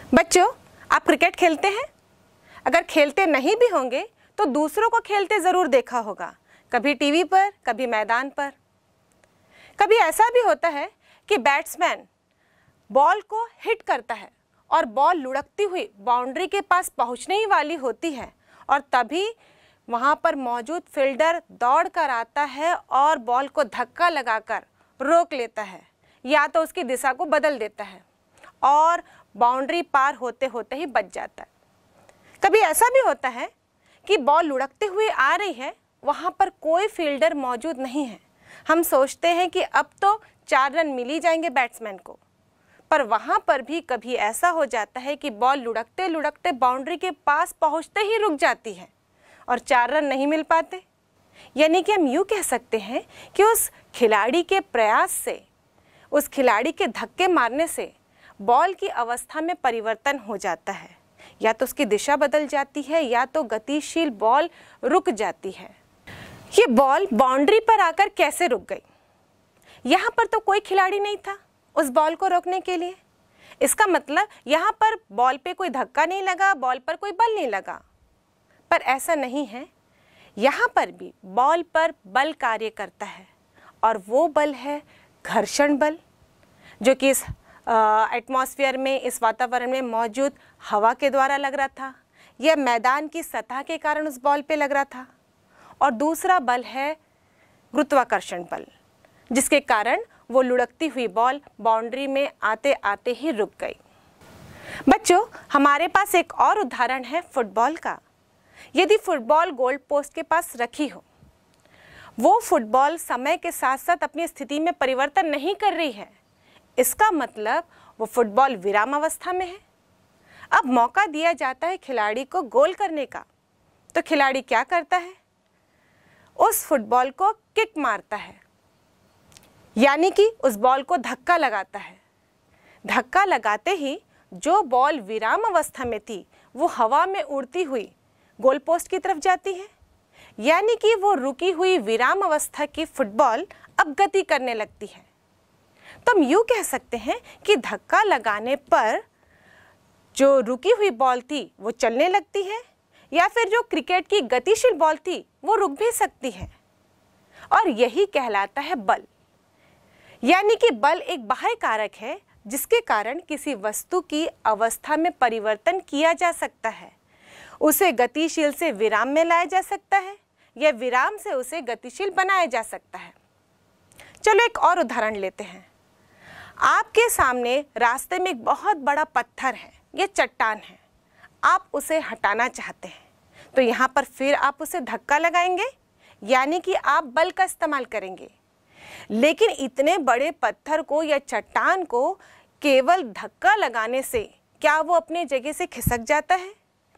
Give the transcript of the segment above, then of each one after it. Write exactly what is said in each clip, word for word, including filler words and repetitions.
बच्चों, आप क्रिकेट खेलते हैं? अगर खेलते नहीं भी होंगे तो दूसरों को खेलते ज़रूर देखा होगा, कभी टीवी पर, कभी मैदान पर। कभी ऐसा भी होता है कि बैट्समैन बॉल को हिट करता है और बॉल लुढ़कती हुई बाउंड्री के पास पहुंचने ही वाली होती है और तभी वहां पर मौजूद फील्डर दौड़ कर आता है और बॉल को धक्का लगाकर रोक लेता है या तो उसकी दिशा को बदल देता है और बाउंड्री पार होते होते ही बच जाता है। कभी ऐसा भी होता है कि बॉल लुढ़कते हुए आ रही है, वहां पर कोई फील्डर मौजूद नहीं है। हम सोचते हैं कि अब तो चार रन मिल ही जाएंगे बैट्समैन को, पर वहां पर भी कभी ऐसा हो जाता है कि बॉल लुढ़कते लुढ़कते बाउंड्री के पास पहुंचते ही रुक जाती है और चार रन नहीं मिल पाते। यानी कि हम यूँ कह सकते हैं कि उस खिलाड़ी के प्रयास से, उस खिलाड़ी के धक्के मारने से बॉल की अवस्था में परिवर्तन हो जाता है, या तो उसकी दिशा बदल जाती है या तो गतिशील बॉल रुक जाती है। ये बॉल बाउंड्री पर आकर कैसे रुक गई? यहाँ पर तो कोई खिलाड़ी नहीं था उस बॉल को रोकने के लिए। इसका मतलब यहाँ पर बॉल पे कोई धक्का नहीं लगा, बॉल पर कोई बल नहीं लगा। पर ऐसा नहीं है, यहाँ पर भी बॉल पर बल कार्य करता है और वो बल है घर्षण बल, जो कि इस एटमॉस्फेयर में, इस वातावरण में मौजूद हवा के द्वारा लग रहा था। यह मैदान की सतह के कारण उस बॉल पे लग रहा था। और दूसरा बल है गुरुत्वाकर्षण बल, जिसके कारण वो लुढ़कती हुई बॉल बाउंड्री में आते आते ही रुक गई। बच्चों, हमारे पास एक और उदाहरण है फुटबॉल का। यदि फुटबॉल गोल पोस्ट के पास रखी हो, वो फुटबॉल समय के साथ साथ अपनी स्थिति में परिवर्तन नहीं कर रही है, इसका मतलब वो फुटबॉल विराम अवस्था में है। अब मौका दिया जाता है खिलाड़ी को गोल करने का, तो खिलाड़ी क्या करता है? उस फुटबॉल को किक मारता है, यानी कि उस बॉल को धक्का लगाता है। धक्का लगाते ही जो बॉल विराम अवस्था में थी वो हवा में उड़ती हुई गोल पोस्ट की तरफ जाती है, यानी कि वो रुकी हुई विराम अवस्था की फुटबॉल अब गति करने लगती है। तो हम यूँ कह सकते हैं कि धक्का लगाने पर जो रुकी हुई बॉल थी वो चलने लगती है, या फिर जो क्रिकेट की गतिशील बॉल थी वो रुक भी सकती है। और यही कहलाता है बल। यानी कि बल एक बाह्य कारक है जिसके कारण किसी वस्तु की अवस्था में परिवर्तन किया जा सकता है। उसे गतिशील से विराम में लाया जा सकता है या विराम से उसे गतिशील बनाया जा सकता है। चलो एक और उदाहरण लेते हैं। आपके सामने रास्ते में एक बहुत बड़ा पत्थर है या चट्टान है, आप उसे हटाना चाहते हैं, तो यहाँ पर फिर आप उसे धक्का लगाएंगे, यानी कि आप बल का इस्तेमाल करेंगे। लेकिन इतने बड़े पत्थर को या चट्टान को केवल धक्का लगाने से क्या वो अपने जगह से खिसक जाता है?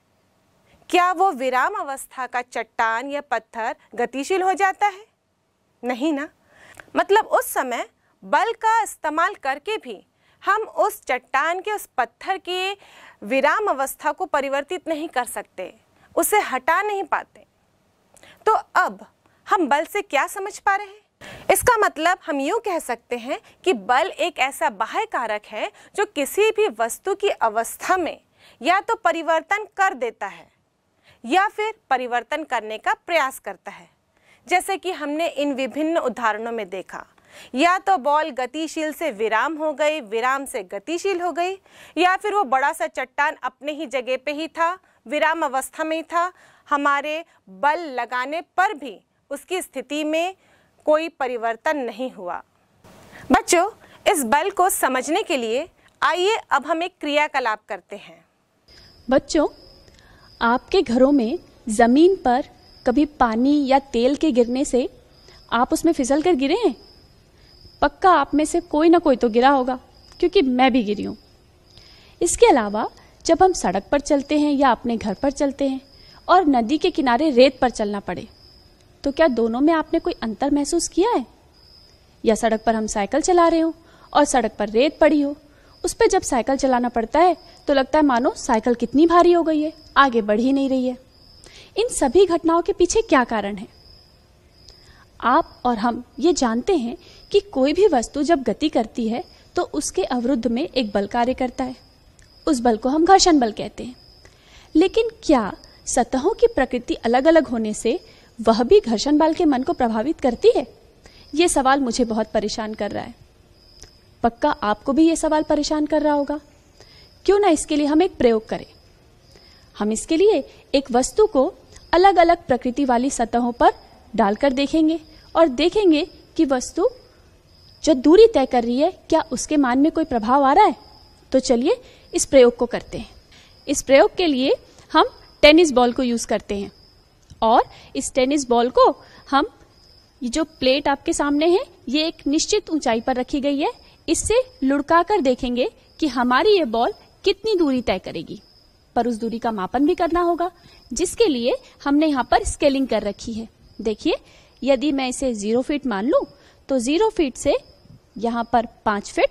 क्या वो विराम अवस्था का चट्टान या पत्थर गतिशील हो जाता है? नहीं ना। मतलब उस समय बल का इस्तेमाल करके भी हम उस चट्टान के, उस पत्थर के विराम अवस्था को परिवर्तित नहीं कर सकते, उसे हटा नहीं पाते। तो अब हम बल से क्या समझ पा रहे हैं? इसका मतलब हम यूँ कह सकते हैं कि बल एक ऐसा बाह्य कारक है जो किसी भी वस्तु की अवस्था में या तो परिवर्तन कर देता है या फिर परिवर्तन करने का प्रयास करता है। जैसे कि हमने इन विभिन्न उदाहरणों में देखा, या तो बॉल गतिशील से विराम हो गई, विराम से गतिशील हो गई, या फिर वो बड़ा सा चट्टान अपने ही जगह पे ही था, विराम अवस्था में ही था। हमारे बल लगाने पर भी उसकी स्थिति में कोई परिवर्तन नहीं हुआ। बच्चों, इस बल को समझने के लिए आइए अब हम एक क्रियाकलाप करते हैं। बच्चों, आपके घरों में ज़मीन पर कभी पानी या तेल के गिरने से आप उसमें फिसल कर गिरे हैं? पक्का आप में से कोई ना कोई तो गिरा होगा, क्योंकि मैं भी गिरी हूँ। इसके अलावा जब हम सड़क पर चलते हैं या अपने घर पर चलते हैं और नदी के किनारे रेत पर चलना पड़े, तो क्या दोनों में आपने कोई अंतर महसूस किया है? या सड़क पर हम साइकिल चला रहे हो और सड़क पर रेत पड़ी हो, उस पर जब साइकिल चलाना पड़ता है तो लगता है मानो साइकिल कितनी भारी हो गई है, आगे बढ़ ही नहीं रही है। इन सभी घटनाओं के पीछे क्या कारण है? आप और हम ये जानते हैं कि कोई भी वस्तु जब गति करती है तो उसके अवरुद्ध में एक बल कार्य करता है, उस बल को हम घर्षण बल कहते हैं। लेकिन क्या सतहों की प्रकृति अलग अलग होने से वह भी घर्षण बल के मन को प्रभावित करती है? ये सवाल मुझे बहुत परेशान कर रहा है। पक्का आपको भी ये सवाल परेशान कर रहा होगा। क्यों ना इसके लिए हम एक प्रयोग करें। हम इसके लिए एक वस्तु को अलग अलग प्रकृति वाली सतहों पर डालकर देखेंगे और देखेंगे कि वस्तु जो दूरी तय कर रही है क्या उसके मान में कोई प्रभाव आ रहा है। तो चलिए इस प्रयोग को करते हैं। इस प्रयोग के लिए हम टेनिस बॉल को यूज करते हैं और इस टेनिस बॉल को हम, ये जो प्लेट आपके सामने है ये एक निश्चित ऊंचाई पर रखी गई है, इससे लुढ़का कर देखेंगे कि हमारी ये बॉल कितनी दूरी तय करेगी। पर उस दूरी का मापन भी करना होगा, जिसके लिए हमने यहाँ पर स्केलिंग कर रखी है। देखिए, यदि मैं इसे जीरो फीट मान लूं तो जीरो फीट से यहाँ पर पांच फीट,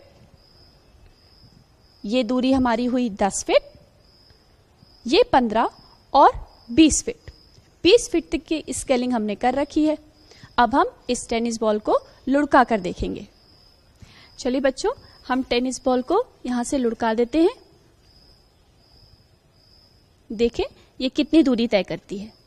ये दूरी हमारी हुई दस फीट, ये पंद्रह और बीस फीट। बीस फीट तक की स्केलिंग हमने कर रखी है। अब हम इस टेनिस बॉल को लुढ़का कर देखेंगे। चलिए बच्चों, हम टेनिस बॉल को यहां से लुढ़का देते हैं। देखें ये कितनी दूरी तय करती है।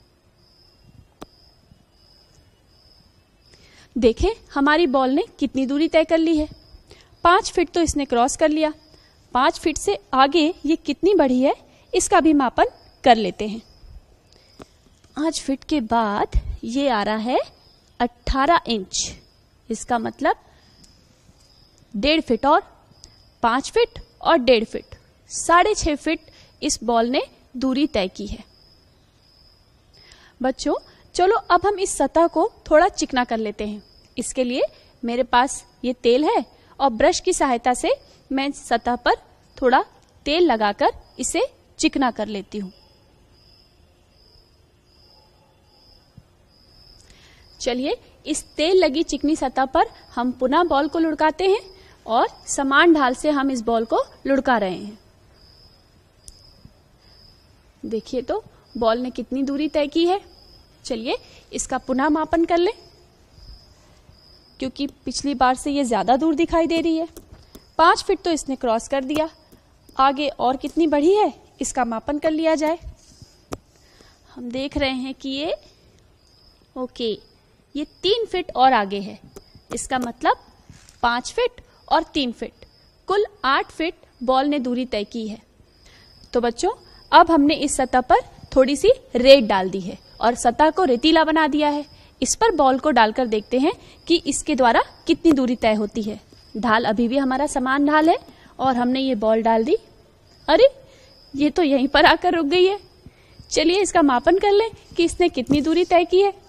देखें हमारी बॉल ने कितनी दूरी तय कर ली है। पांच फीट तो इसने क्रॉस कर लिया। पांच फीट से आगे ये कितनी बढ़ी है इसका भी मापन कर लेते हैं। पांच फीट के बाद ये आ रहा है अठारह इंच। इसका मतलब डेढ़ फीट और पांच फीट और डेढ़ फीट, साढ़े छह फीट इस बॉल ने दूरी तय की है। बच्चों चलो अब हम इस सतह को थोड़ा चिकना कर लेते हैं। इसके लिए मेरे पास ये तेल है और ब्रश की सहायता से मैं सतह पर थोड़ा तेल लगाकर इसे चिकना कर लेती हूं। चलिए इस तेल लगी चिकनी सतह पर हम पुनः बॉल को लुढ़काते हैं और समान ढाल से हम इस बॉल को लुढ़का रहे हैं। देखिए तो बॉल ने कितनी दूरी तय की है। चलिए इसका पुनः मापन कर लें, क्योंकि पिछली बार से ये ज्यादा दूर दिखाई दे रही है। पांच फीट तो इसने क्रॉस कर दिया, आगे और कितनी बढ़ी है इसका मापन कर लिया जाए। हम देख रहे हैं कि ये ओके ये तीन फीट और आगे है। इसका मतलब पांच फीट और तीन फीट, कुल आठ फीट बॉल ने दूरी तय की है। तो बच्चों अब हमने इस सतह पर थोड़ी सी रेत डाल दी है और सतह को रेतीला बना दिया है। इस पर बॉल को डालकर देखते हैं कि इसके द्वारा कितनी दूरी तय होती है। ढाल अभी भी हमारा समान ढाल है और हमने ये बॉल डाल दी। अरे ये तो यहीं पर आकर रुक गई है। चलिए इसका मापन कर लें कि इसने कितनी दूरी तय की है।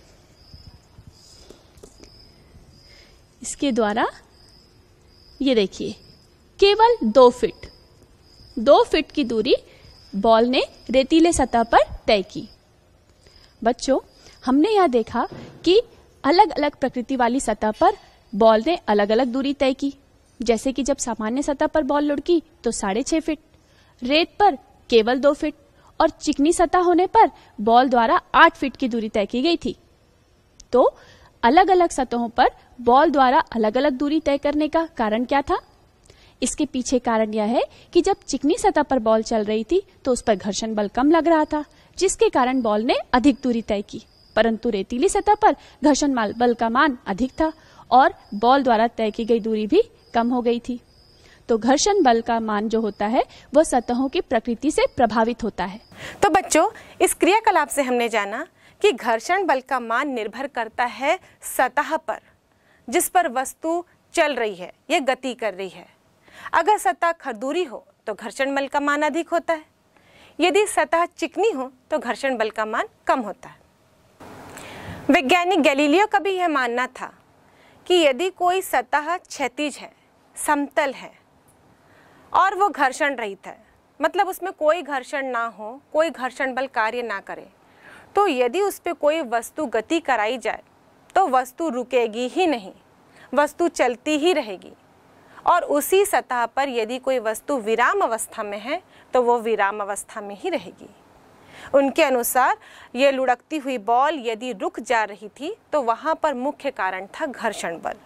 इसके द्वारा ये देखिए केवल दो फीट दो फीट की दूरी बॉल ने रेतीले सतह पर तय की। बच्चों हमने यह देखा कि अलग अलग प्रकृति वाली सतह पर बॉल ने अलग अलग दूरी तय की। जैसे कि जब सामान्य सतह पर बॉल लुढ़की तो साढ़े छह फीट, रेत पर केवल दो फीट और चिकनी सतह होने पर बॉल द्वारा आठ फीट की दूरी तय की गई थी। तो अलग अलग सतहों पर बॉल द्वारा अलग अलग दूरी तय करने का कारण क्या था? इसके पीछे कारण यह है कि जब चिकनी सतह पर बॉल चल रही थी तो उस पर घर्षण बल कम लग रहा था, जिसके कारण बॉल ने अधिक दूरी तय की। परंतु रेतीली सतह पर घर्षण बल का मान अधिक था और बॉल द्वारा तय की गई दूरी भी कम हो गई थी। तो घर्षण बल का मान जो होता है वह सतहों की प्रकृति से प्रभावित होता है। तो बच्चों इस क्रियाकलाप से हमने जाना कि घर्षण बल का मान निर्भर करता है सतह पर जिस पर वस्तु चल रही है या गति कर रही है। अगर सतह खरदूरी हो तो घर्षण बल का मान अधिक होता है, यदि सतह चिकनी हो तो घर्षण बल का मान कम होता है। वैज्ञानिक गैलीलियो का भी यह मानना था कि यदि कोई सतह क्षैतिज है, समतल है और वो घर्षण रहित है, मतलब उसमें कोई घर्षण ना हो, कोई घर्षण बल कार्य ना करे, तो यदि उस पर कोई वस्तु गति कराई जाए तो वस्तु रुकेगी ही नहीं, वस्तु चलती ही रहेगी। और उसी सतह पर यदि कोई वस्तु विराम अवस्था में है तो वो विराम अवस्था में ही रहेगी। उनके अनुसार ये लुढ़कती हुई बॉल यदि रुक जा रही थी तो वहाँ पर मुख्य कारण था घर्षण बल।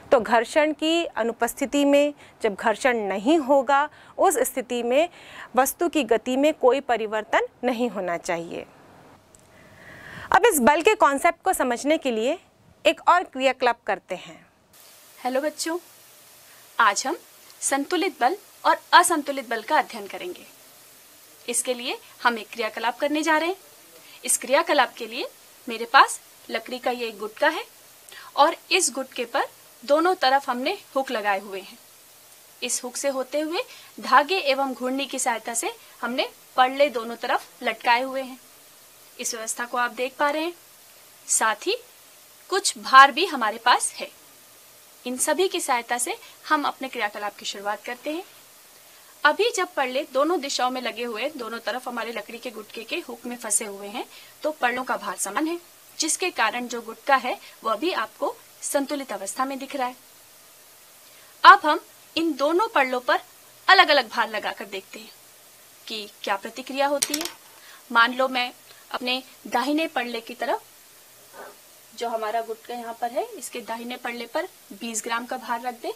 तो घर्षण की अनुपस्थिति में, जब घर्षण नहीं होगा, उस स्थिति में वस्तु की गति में कोई परिवर्तन नहीं होना चाहिए। अब इस बल के कॉन्सेप्ट को समझने के लिए एक और क्रियाकलाप करते हैं। हेलो बच्चों, आज हम संतुलित बल और असंतुलित बल का अध्ययन करेंगे। इसके लिए हम एक क्रियाकलाप करने जा रहे हैं। इस क्रियाकलाप के लिए मेरे पास लकड़ी का ये एक गुटका है और इस गुटके पर दोनों तरफ हमने हुक लगाए हुए हैं। इस हुक से होते हुए धागे एवं घूर्णी की सहायता से हमने पल्ले दोनों तरफ लटकाए हुए हैं। इस व्यवस्था को आप देख पा रहे हैं। साथ ही कुछ भार भी हमारे पास है। इन सभी की सहायता से हम अपने क्रियाकलाप की शुरुआत करते हैं। अभी जब पल्ले दोनों दिशाओं में लगे हुए, दोनों तरफ हमारे लकड़ी के गुटके के हुक में फंसे हुए हैं, तो पल्लों का भार समान है, जिसके कारण जो गुटका है वह भी आपको संतुलित अवस्था में दिख रहा है। अब हम इन दोनों पल्लों पर अलग अलग भार लगाकर देखते हैं कि क्या प्रतिक्रिया होती है। मान लो मैं अपने दाहिने पल्ले की तरफ, जो हमारा गुटका यहाँ पर है, इसके दाहिने पल्ले पर बीस ग्राम का भार रख दे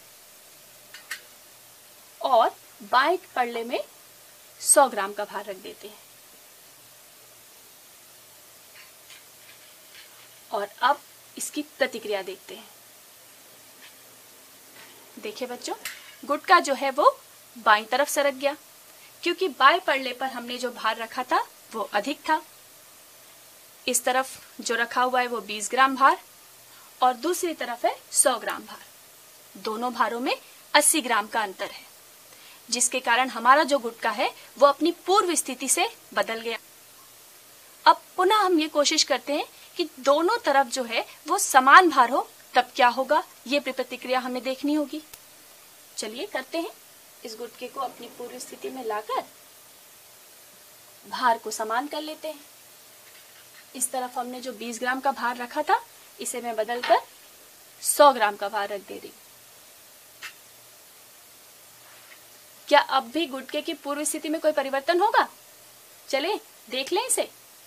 और बाएं पल्ले में सौ ग्राम का भार रख देते हैं। और अब इसकी प्रतिक्रिया देखते हैं। देखिए बच्चों, गुटका जो है वो बाईं तरफ सरक गया, क्योंकि बाएं पल्ले पर हमने जो भार रखा था वो अधिक था। इस तरफ जो रखा हुआ है वो बीस ग्राम भार और दूसरी तरफ है सौ ग्राम भार। दोनों भारों में अस्सी ग्राम का अंतर है, जिसके कारण हमारा जो गुटका है वो अपनी पूर्व स्थिति से बदल गया। अब पुनः हम ये कोशिश करते हैं कि दोनों तरफ जो है वो समान भार हो, तब क्या होगा, ये प्रतिक्रिया हमें देखनी होगी। चलिए करते हैं। इस गुटके को अपनी पूर्व स्थिति में लाकर भार को समान कर लेते हैं। इस तरफ हमने जो बीस ग्राम का भार रखा था, इसे मैं बदलकर सौ ग्राम का भार रख दे रही हूं। क्या अब भी गुटके की पूर्व स्थिति में कोई परिवर्तन होगा? चलें देख लें इसे।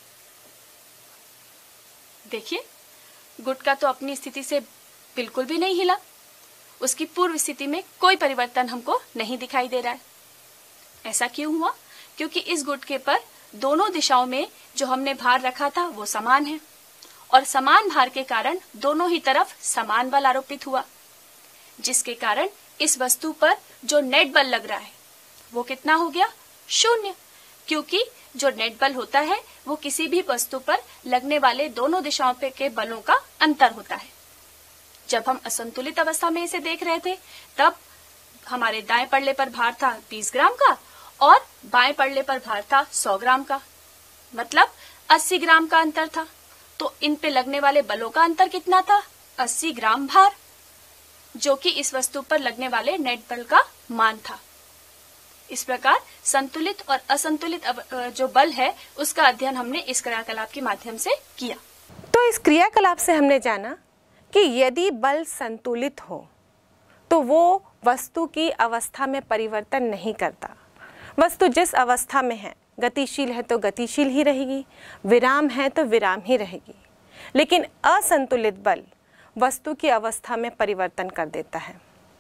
देखिए, गुटका तो अपनी स्थिति से बिल्कुल भी नहीं हिला। उसकी पूर्व स्थिति में कोई परिवर्तन हमको नहीं दिखाई दे रहा है। ऐसा क्यों हुआ? क्योंकि इस गुटके पर दोनों दिशाओं में जो हमने भार रखा था वो समान है और समान भार के कारण दोनों ही तरफ समान बल आरोपित हुआ, जिसके कारण इस वस्तु पर जो नेट बल लग रहा है वो कितना हो गया? शून्य। क्योंकि जो नेट बल होता है वो किसी भी वस्तु पर लगने वाले दोनों दिशाओं पे के बलों का अंतर होता है। जब हम असंतुलित अवस्था में इसे देख रहे थे, तब हमारे दाएं पल्ले पर भार था बीस ग्राम का और बाएं पल्ले पर भार था सौ ग्राम का, मतलब अस्सी ग्राम का अंतर था। तो इन पे लगने वाले बलों का अंतर कितना था? अस्सी ग्राम भार, जो कि इस वस्तु पर लगने वाले नेट बल का मान था। इस प्रकार संतुलित और असंतुलित जो बल है उसका अध्ययन हमने इस क्रियाकलाप के माध्यम से किया। तो इस क्रियाकलाप से हमने जाना कि यदि बल संतुलित हो तो वो वस्तु की अवस्था में परिवर्तन नहीं करता। वस्तु जिस अवस्था में है, गतिशील है तो गतिशील ही रहेगी, विराम है तो विराम ही रहेगी। लेकिन असंतुलित बल वस्तु की अवस्था में परिवर्तन कर देता है।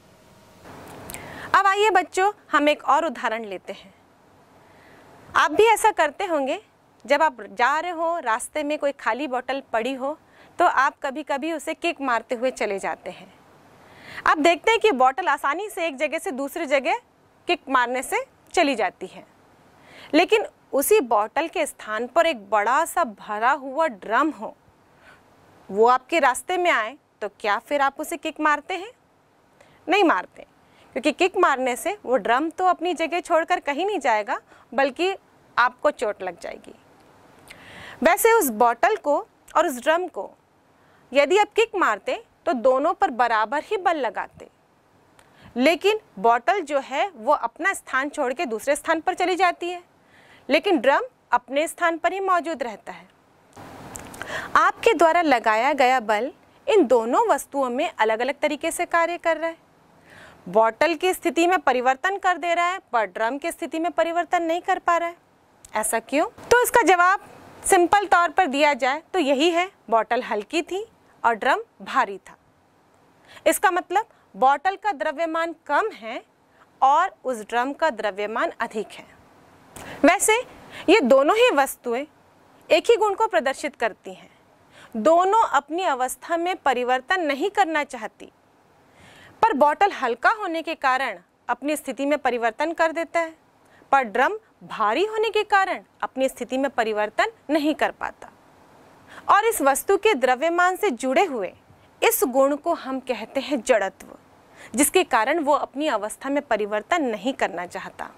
अब आइए बच्चों, हम एक और उदाहरण लेते हैं। आप भी ऐसा करते होंगे, जब आप जा रहे हो, रास्ते में कोई खाली बोतल पड़ी हो तो आप कभी कभी उसे किक मारते हुए चले जाते हैं। आप देखते हैं कि बोतल आसानी से एक जगह से दूसरी जगह किक मारने से चली जाती है, लेकिन उसी बोतल के स्थान पर एक बड़ा सा भरा हुआ ड्रम हो, वो आपके रास्ते में आए तो क्या फिर आप उसे किक मारते हैं? नहीं मारते, क्योंकि किक मारने से वो ड्रम तो अपनी जगह छोड़कर कहीं नहीं जाएगा, बल्कि आपको चोट लग जाएगी। वैसे उस बोतल को और उस ड्रम को यदि आप किक मारते तो दोनों पर बराबर ही बल लगाते, लेकिन बोतल जो है वो अपना स्थान छोड़ के दूसरे स्थान पर चली जाती है, लेकिन ड्रम अपने स्थान पर ही मौजूद रहता है। आपके द्वारा लगाया गया बल इन दोनों वस्तुओं में अलग अलग तरीके से कार्य कर रहा है। बोतल की स्थिति में परिवर्तन कर दे रहा है, पर ड्रम की स्थिति में परिवर्तन नहीं कर पा रहा है। ऐसा क्यों? तो इसका जवाब सिंपल तौर पर दिया जाए तो यही है, बोतल हल्की थी और ड्रम भारी था। इसका मतलब बॉटल का द्रव्यमान कम है और उस ड्रम का द्रव्यमान अधिक है। वैसे ये दोनों ही वस्तुएं एक ही गुण को प्रदर्शित करती हैं। दोनों अपनी अवस्था में परिवर्तन नहीं करना चाहती, पर बॉटल हल्का होने के कारण अपनी स्थिति में परिवर्तन कर देता है, पर ड्रम भारी होने के कारण अपनी स्थिति में परिवर्तन नहीं कर पाता। और इस वस्तु के द्रव्यमान से जुड़े हुए इस गुण को हम कहते हैं जड़त्व, जिसके कारण वो अपनी अवस्था में परिवर्तन नहीं करना चाहता।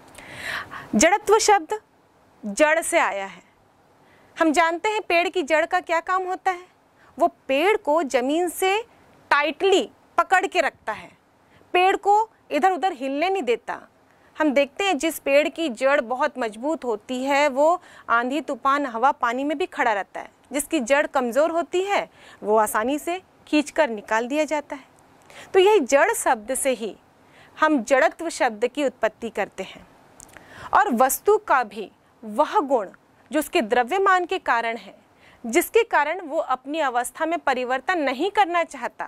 जड़त्व शब्द जड़ से आया है। हम जानते हैं पेड़ की जड़ का क्या काम होता है। वो पेड़ को जमीन से टाइटली पकड़ के रखता है, पेड़ को इधर उधर हिलने नहीं देता। हम देखते हैं जिस पेड़ की जड़ बहुत मजबूत होती है वो आंधी तूफान हवा पानी में भी खड़ा रहता है। जिसकी जड़ कमज़ोर होती है वो आसानी से खींचकर निकाल दिया जाता है। तो यही जड़ शब्द से ही हम जड़त्व शब्द की उत्पत्ति करते हैं। और वस्तु का भी वह गुण जो उसके द्रव्यमान के कारण है, जिसके कारण वो अपनी अवस्था में परिवर्तन नहीं करना चाहता।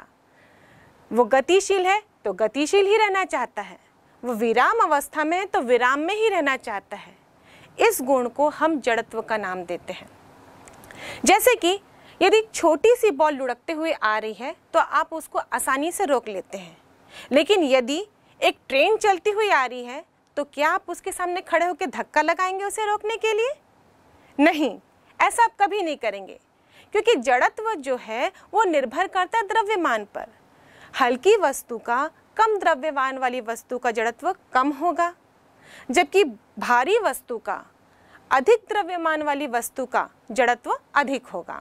वो गतिशील है तो गतिशील ही रहना चाहता है, वो विराम अवस्था में है तो विराम में ही रहना चाहता है। इस गुण को हम जड़त्व का नाम देते हैं। जैसे कि यदि छोटी सी बॉल लुढ़कते हुए आ रही है तो आप उसको आसानी से रोक लेते हैं, लेकिन यदि एक ट्रेन चलती हुई आ रही है तो क्या आप उसके सामने खड़े होकर धक्का लगाएंगे उसे रोकने के लिए? नहीं, ऐसा आप कभी नहीं करेंगे, क्योंकि जड़त्व जो है वो निर्भर करता है द्रव्यमान पर। हल्की वस्तु का कम द्रव्यमान वाली वस्तु का जड़त्व कम होगा, जबकि भारी वस्तु का अधिक द्रव्यमान वाली वस्तु का जड़त्व अधिक होगा।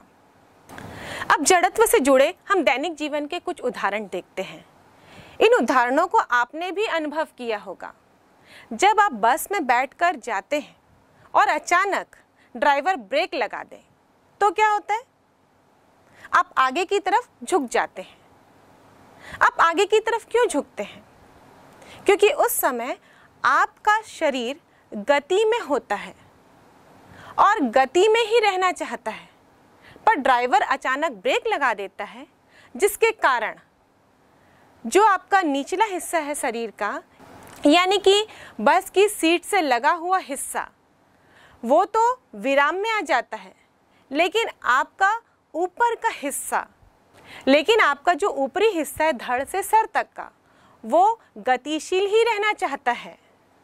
अब जड़त्व से जुड़े हम दैनिक जीवन के कुछ उदाहरण देखते हैं। इन उदाहरणों को आपने भी अनुभव किया होगा। जब आप बस में बैठकर जाते हैं और अचानक ड्राइवर ब्रेक लगा दे तो क्या होता है? आप आगे की तरफ झुक जाते हैं। आप आगे की तरफ क्यों झुकते हैं? क्योंकि उस समय आपका शरीर गति में होता है और गति में ही रहना चाहता है, पर ड्राइवर अचानक ब्रेक लगा देता है, जिसके कारण जो आपका निचला हिस्सा है शरीर का, यानी कि बस की सीट से लगा हुआ हिस्सा, वो तो विराम में आ जाता है, लेकिन आपका ऊपर का हिस्सा लेकिन आपका जो ऊपरी हिस्सा है धड़ से सर तक का, वो गतिशील ही रहना चाहता है।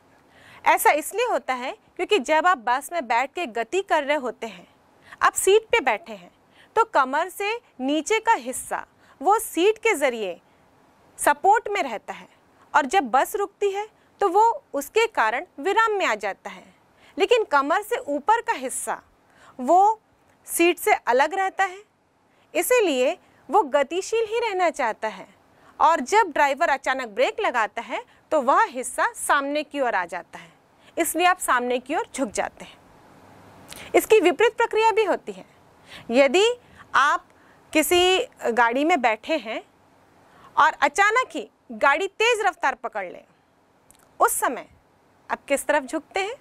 ऐसा इसलिए होता है क्योंकि जब आप बस में बैठ के गति कर रहे होते हैं, आप सीट पे बैठे हैं, तो कमर से नीचे का हिस्सा वो सीट के ज़रिए सपोर्ट में रहता है, और जब बस रुकती है तो वो उसके कारण विराम में आ जाता है। लेकिन कमर से ऊपर का हिस्सा वो सीट से अलग रहता है, इसीलिए वो गतिशील ही रहना चाहता है। और जब ड्राइवर अचानक ब्रेक लगाता है तो वह हिस्सा सामने की ओर आ जाता है, इसलिए आप सामने की ओर झुक जाते हैं। इसकी विपरीत प्रक्रिया भी होती है। यदि आप किसी गाड़ी में बैठे हैं और अचानक ही गाड़ी तेज़ रफ्तार पकड़ ले, उस समय आप किस तरफ झुकते हैं?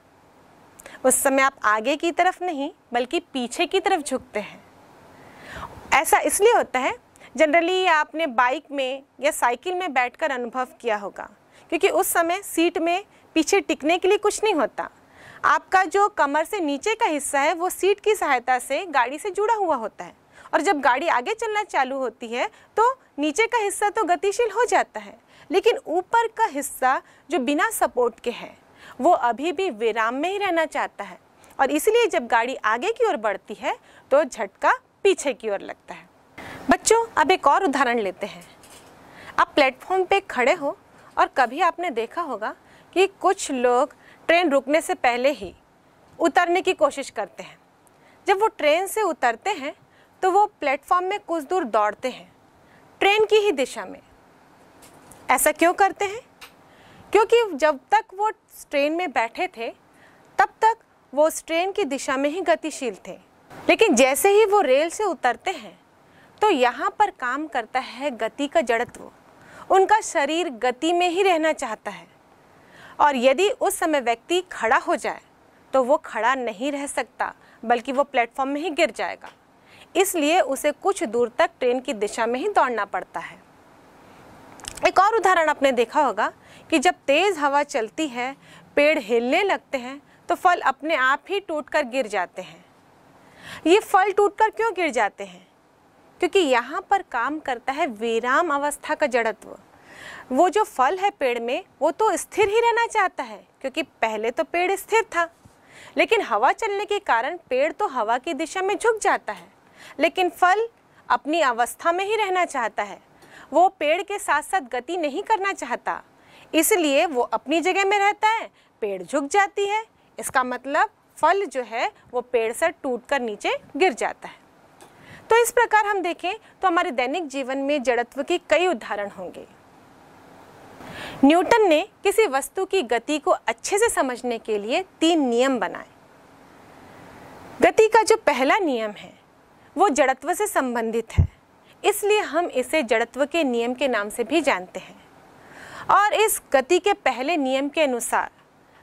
उस समय आप आगे की तरफ नहीं बल्कि पीछे की तरफ झुकते हैं। ऐसा इसलिए होता है, जनरली आपने बाइक में या साइकिल में बैठकर अनुभव किया होगा, क्योंकि उस समय सीट में पीछे टिकने के लिए कुछ नहीं होता। आपका जो कमर से नीचे का हिस्सा है वो सीट की सहायता से गाड़ी से जुड़ा हुआ होता है, और जब गाड़ी आगे चलना चालू होती है तो नीचे का हिस्सा तो गतिशील हो जाता है, लेकिन ऊपर का हिस्सा जो बिना सपोर्ट के है वो अभी भी विराम में ही रहना चाहता है, और इसलिए जब गाड़ी आगे की ओर बढ़ती है तो झटका पीछे की ओर लगता है। बच्चों, अब एक और उदाहरण लेते हैं। आप प्लेटफॉर्म पे खड़े हो और कभी आपने देखा होगा कि कुछ लोग ट्रेन रुकने से पहले ही उतरने की कोशिश करते हैं। जब वो ट्रेन से उतरते हैं तो वो प्लेटफॉर्म में कुछ दूर दौड़ते हैं, ट्रेन की ही दिशा में। ऐसा क्यों करते हैं? क्योंकि जब तक वो ट्रेन में बैठे थे तब तक वो उस ट्रेन की दिशा में ही गतिशील थे, लेकिन जैसे ही वो रेल से उतरते हैं तो यहाँ पर काम करता है गति का जड़त्व। उनका शरीर गति में ही रहना चाहता है, और यदि उस समय व्यक्ति खड़ा हो जाए तो वो खड़ा नहीं रह सकता, बल्कि वो प्लेटफॉर्म में ही गिर जाएगा। इसलिए उसे कुछ दूर तक ट्रेन की दिशा में ही दौड़ना पड़ता है। एक और उदाहरण आपने देखा होगा कि जब तेज़ हवा चलती है, पेड़ हिलने लगते हैं तो फल अपने आप ही टूटकर गिर जाते हैं। ये फल टूटकर क्यों गिर जाते हैं? क्योंकि यहाँ पर काम करता है विराम अवस्था का जड़त्व। वो जो फल है पेड़ में, वो तो स्थिर ही रहना चाहता है, क्योंकि पहले तो पेड़ स्थिर था, लेकिन हवा चलने के कारण पेड़ तो हवा की दिशा में झुक जाता है, लेकिन फल अपनी अवस्था में ही रहना चाहता है। वो पेड़ के साथ साथ गति नहीं करना चाहता, इसलिए वो अपनी जगह में रहता है, पेड़ झुक जाती है। इसका मतलब फल जो है वो पेड़ से टूटकर नीचे गिर जाता है। तो इस प्रकार हम देखें तो हमारे दैनिक जीवन में जड़त्व के कई उदाहरण होंगे। न्यूटन ने किसी वस्तु की गति को अच्छे से समझने के लिए तीन नियम बनाए। गति का जो पहला नियम है वो जड़त्व से संबंधित है, इसलिए हम इसे जड़त्व के नियम के नाम से भी जानते हैं। और इस गति के पहले नियम के अनुसार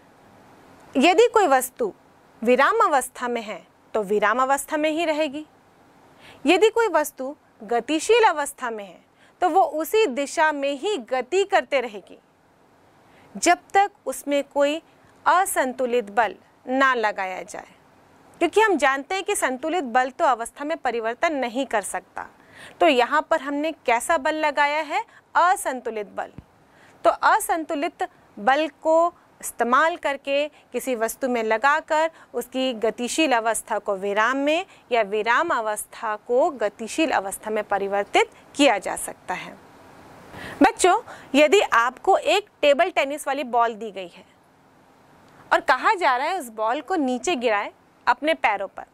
यदि कोई वस्तु विराम अवस्था में है तो विराम अवस्था में ही रहेगी। यदि कोई वस्तु गतिशील अवस्था में है तो वो उसी दिशा में ही गति करते रहेगी जब तक उसमें कोई असंतुलित बल ना लगाया जाए, क्योंकि हम जानते हैं कि संतुलित बल तो अवस्था में परिवर्तन नहीं कर सकता। तो यहाँ पर हमने कैसा बल लगाया है? असंतुलित बल। तो असंतुलित बल को इस्तेमाल करके किसी वस्तु में लगाकर उसकी गतिशील अवस्था को विराम में या विराम अवस्था को गतिशील अवस्था में परिवर्तित किया जा सकता है। बच्चों, यदि आपको एक टेबल टेनिस वाली बॉल दी गई है और कहा जा रहा है उस बॉल को नीचे गिराएं अपने पैरों पर,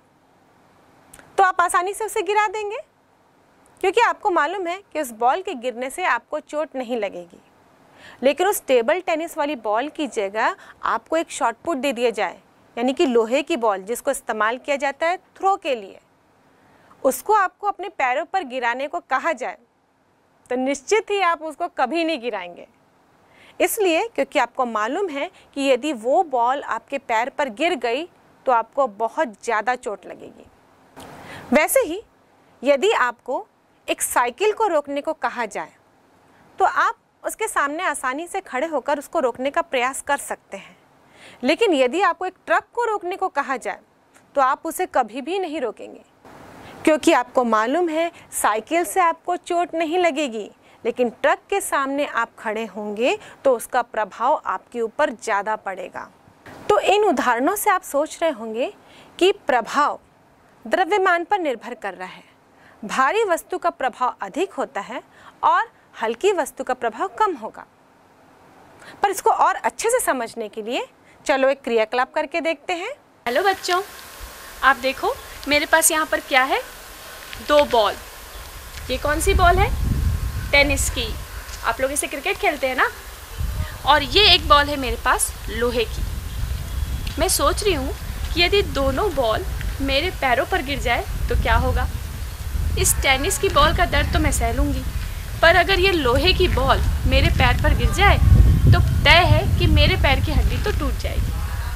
तो आप आसानी से उसे गिरा देंगे, क्योंकि आपको मालूम है कि उस बॉल के गिरने से आपको चोट नहीं लगेगी। लेकिन उस टेबल टेनिस वाली बॉल की जगह आपको एक शॉट पुट दे दिया जाए, यानी कि लोहे की बॉल जिसको इस्तेमाल किया जाता है थ्रो के लिए, उसको आपको अपने पैरों पर गिराने को कहा जाए तो निश्चित ही आप उसको कभी नहीं गिराएंगे। इसलिए क्योंकि आपको मालूम है कि यदि वो बॉल आपके पैर पर गिर गई तो आपको बहुत ज़्यादा चोट लगेगी। वैसे ही यदि आपको एक साइकिल को रोकने को कहा जाए तो आप उसके सामने आसानी से खड़े होकर उसको रोकने का प्रयास कर सकते हैं। लेकिन यदि आपको एक ट्रक को रोकने को कहा जाए तो आप उसे कभी भी नहीं रोकेंगे, क्योंकि आपको मालूम है साइकिल से आपको चोट नहीं लगेगी, लेकिन ट्रक के सामने आप खड़े होंगे तो उसका प्रभाव आपके ऊपर ज़्यादा पड़ेगा। तो इन उदाहरणों से आप सोच रहे होंगे कि प्रभाव द्रव्यमान पर निर्भर कर रहा है। भारी वस्तु का प्रभाव अधिक होता है और हल्की वस्तु का प्रभाव कम होगा। पर इसको और अच्छे से समझने के लिए चलो एक क्रियाकलाप करके देखते हैं। हेलो बच्चों, आप देखो मेरे पास यहाँ पर क्या है? दो बॉल। ये कौन सी बॉल है? टेनिस की। आप लोग इसे क्रिकेट खेलते हैं ना। और ये एक बॉल है मेरे पास लोहे की। मैं सोच रही हूँ कि यदि दोनों बॉल मेरे पैरों पर गिर जाए तो क्या होगा। इस टेनिस की बॉल का दर्द तो मैं सह लूँगी, पर अगर ये लोहे की बॉल मेरे पैर पर गिर जाए तो तय है कि मेरे पैर की हड्डी तो टूट जाएगी।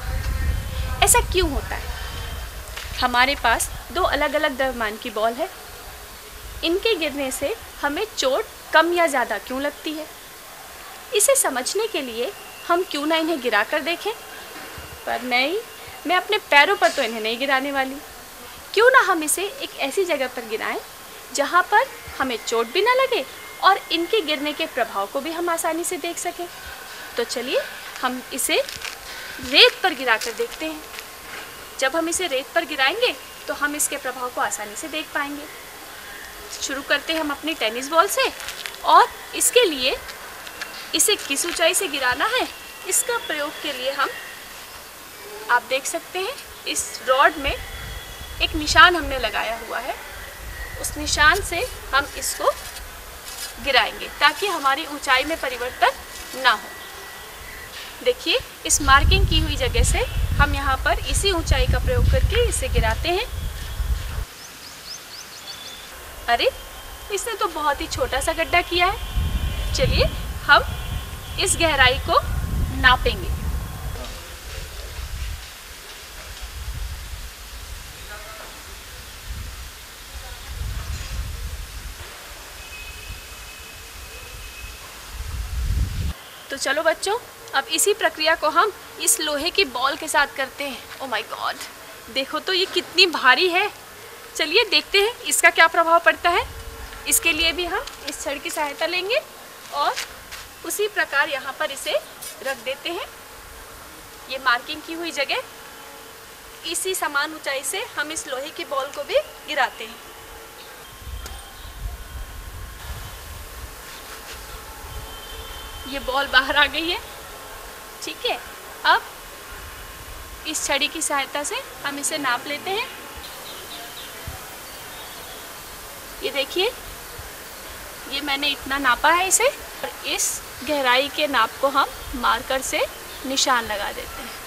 ऐसा क्यों होता है? हमारे पास दो अलग अलग द्रव्यमान की बॉल है, इनके गिरने से हमें चोट कम या ज़्यादा क्यों लगती है? इसे समझने के लिए हम क्यों ना इन्हें गिरा कर देखें। पर नहीं, मैं अपने पैरों पर तो इन्हें नहीं गिराने वाली। क्यों ना हम इसे एक ऐसी जगह पर गिराएं जहाँ पर हमें चोट भी ना लगे और इनके गिरने के प्रभाव को भी हम आसानी से देख सकें। तो चलिए हम इसे रेत पर गिरा कर देखते हैं। जब हम इसे रेत पर गिराएंगे तो हम इसके प्रभाव को आसानी से देख पाएंगे। शुरू करते हैं हम अपनी टेनिस बॉल से, और इसके लिए इसे किस ऊंचाई से गिराना है इसका प्रयोग के लिए हम, आप देख सकते हैं इस रॉड में एक निशान हमने लगाया हुआ है। उस निशान से हम इसको गिराएंगे ताकि हमारी ऊंचाई में परिवर्तन ना हो। देखिए, इस मार्किंग की हुई जगह से हम यहाँ पर इसी ऊंचाई का प्रयोग करके इसे गिराते हैं। अरे, इसने तो बहुत ही छोटा सा गड्ढा किया है। चलिए हम इस गहराई को नापेंगे। चलो बच्चों, अब इसी प्रक्रिया को हम इस लोहे की बॉल के साथ करते हैं। ओ माय गॉड, देखो तो ये कितनी भारी है। चलिए देखते हैं इसका क्या प्रभाव पड़ता है। इसके लिए भी हम इस छड़ की सहायता लेंगे और उसी प्रकार यहाँ पर इसे रख देते हैं। ये मार्किंग की हुई जगह, इसी समान ऊंचाई से हम इस लोहे की बॉल को भी गिराते हैं। ये बॉल बाहर आ गई है, ठीक है। अब इस छड़ी की सहायता से हम इसे नाप लेते हैं। ये देखिए, ये मैंने इतना नापा है इसे, और इस गहराई के नाप को हम मार्कर से निशान लगा देते हैं।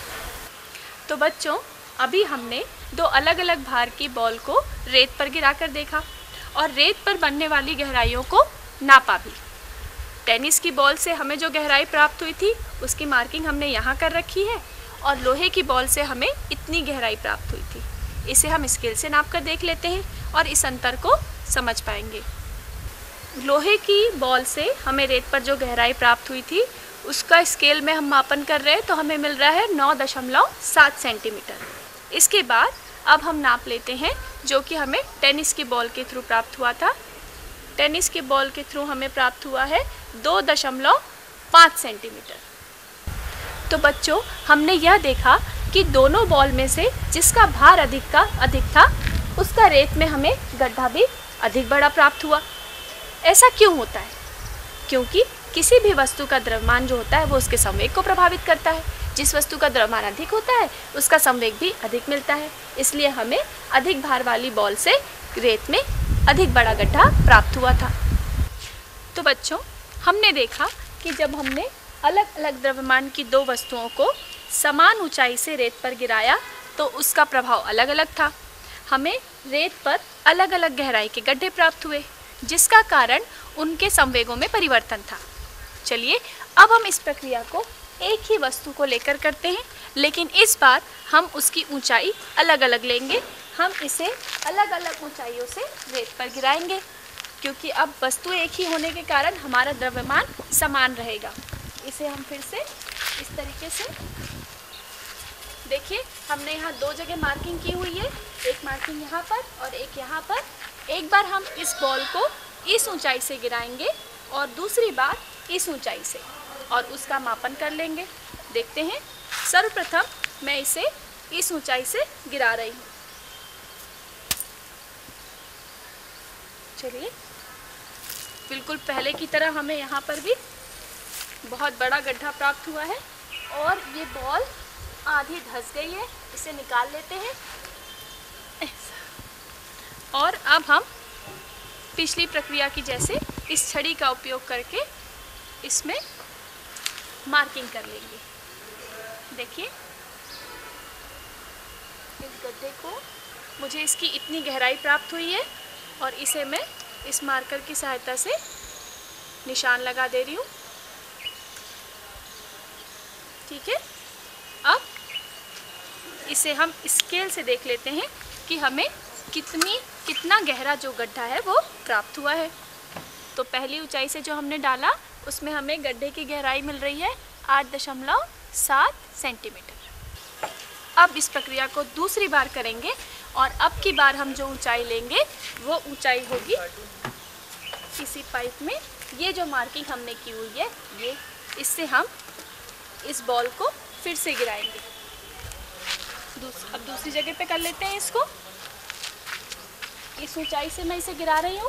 तो बच्चों, अभी हमने दो अलग अलग भार की बॉल को रेत पर गिराकर देखा और रेत पर बनने वाली गहराइयों को नापा भी। टेनिस की बॉल से हमें जो गहराई प्राप्त हुई थी उसकी मार्किंग हमने यहाँ कर रखी है, और लोहे की बॉल से हमें इतनी गहराई प्राप्त हुई थी। इसे हम स्केल से नाप कर देख लेते हैं और इस अंतर को समझ पाएंगे। लोहे की बॉल से हमें रेत पर जो गहराई प्राप्त हुई थी उसका स्केल में हम मापन कर रहे हैं, तो हमें मिल रहा है नौ दशमलव सात सेंटीमीटर। इसके बाद अब हम नाप लेते हैं जो कि हमें टेनिस की बॉल के थ्रू प्राप्त हुआ था। टेनिस के बॉल के थ्रू हमें प्राप्त हुआ है दो दशमलव पाँच सेंटीमीटर। तो बच्चों, हमने यह देखा कि दोनों बॉल में से जिसका भार अधिक का अधिक था उसका रेत में हमें गड्ढा भी अधिक बड़ा प्राप्त हुआ। ऐसा क्यों होता है? क्योंकि किसी भी वस्तु का द्रव्यमान जो होता है वो उसके संवेग को प्रभावित करता है। जिस वस्तु का द्रव्यमान अधिक होता है उसका संवेग भी अधिक मिलता है, इसलिए हमें अधिक भार वाली बॉल से रेत में अधिक बड़ा गड्ढा प्राप्त हुआ था। तो बच्चों, हमने देखा कि जब हमने अलग अलग द्रव्यमान की दो वस्तुओं को समान ऊंचाई से रेत पर गिराया तो उसका प्रभाव अलग अलग था। हमें रेत पर अलग अलग गहराई के गड्ढे प्राप्त हुए, जिसका कारण उनके संवेगों में परिवर्तन था। चलिए अब हम इस प्रक्रिया को एक ही वस्तु को लेकर करते हैं, लेकिन इस बार हम उसकी ऊंचाई अलग अलग लेंगे। हम इसे अलग अलग ऊंचाइयों से रेत पर गिराएंगे, क्योंकि अब वस्तु एक ही होने के कारण हमारा द्रव्यमान समान रहेगा। इसे हम फिर से इस तरीके से देखिए, हमने यहाँ दो जगह मार्किंग की हुई है, एक मार्किंग यहाँ पर और एक यहाँ पर। एक बार हम इस बॉल को इस ऊंचाई से गिराएंगे और दूसरी बार इस ऊंचाई से, और उसका मापन कर लेंगे। देखते हैं, सर्वप्रथम मैं इसे इस ऊंचाई से गिरा रही हूँ। चलिए, बिल्कुल पहले की तरह हमें यहाँ पर भी बहुत बड़ा गड्ढा प्राप्त हुआ है और ये बॉल आधी धंस गई है। इसे निकाल लेते हैं ऐसा। और अब हम पिछली प्रक्रिया की जैसे इस छड़ी का उपयोग करके इसमें मार्किंग कर लेंगे। देखिए, इस गड्ढे को मुझे इसकी इतनी गहराई प्राप्त हुई है और इसे मैं इस मार्कर की सहायता से निशान लगा दे रही हूँ। ठीक है, अब इसे हम स्केल से देख लेते हैं कि हमें कितनी कितना गहरा जो गड्ढा है वो प्राप्त हुआ है। तो पहली ऊंचाई से जो हमने डाला उसमें हमें गड्ढे की गहराई मिल रही है आठ दशमलव सात सेंटीमीटर। अब इस प्रक्रिया को दूसरी बार करेंगे और अब की बार हम जो ऊंचाई लेंगे वो ऊंचाई होगी इसी पाइप में। ये जो मार्किंग हमने की हुई है, ये इससे हम इस बॉल को फिर से गिराएंगे। दूस, अब दूसरी जगह पे कर लेते हैं इसको। इस ऊंचाई से मैं इसे गिरा रही हूँ।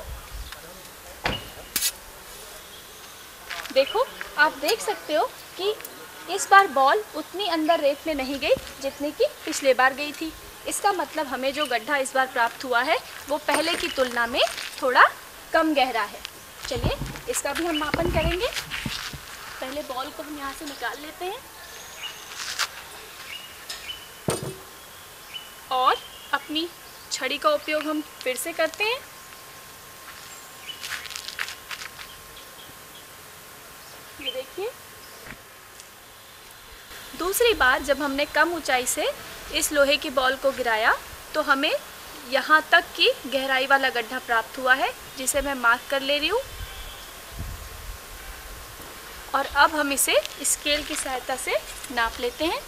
देखो, आप देख सकते हो कि इस बार बॉल उतनी अंदर रेत में नहीं गई जितनी कि पिछले बार गई थी। इसका मतलब हमें जो गड्ढा इस बार प्राप्त हुआ है वो पहले की तुलना में थोड़ा कम गहरा है। चलिए इसका भी हम मापन करेंगे। पहले बॉल को हम यहाँ से निकाल लेते हैं और अपनी छड़ी का उपयोग हम फिर से करते हैं। ये देखिए, दूसरी बार जब हमने कम ऊंचाई से इस लोहे की बॉल को गिराया तो हमें यहाँ तक की गहराई वाला गड्ढा प्राप्त हुआ है, जिसे मैं मार्क कर ले रही हूँ। और अब हम इसे स्केल की सहायता से नाप लेते हैं।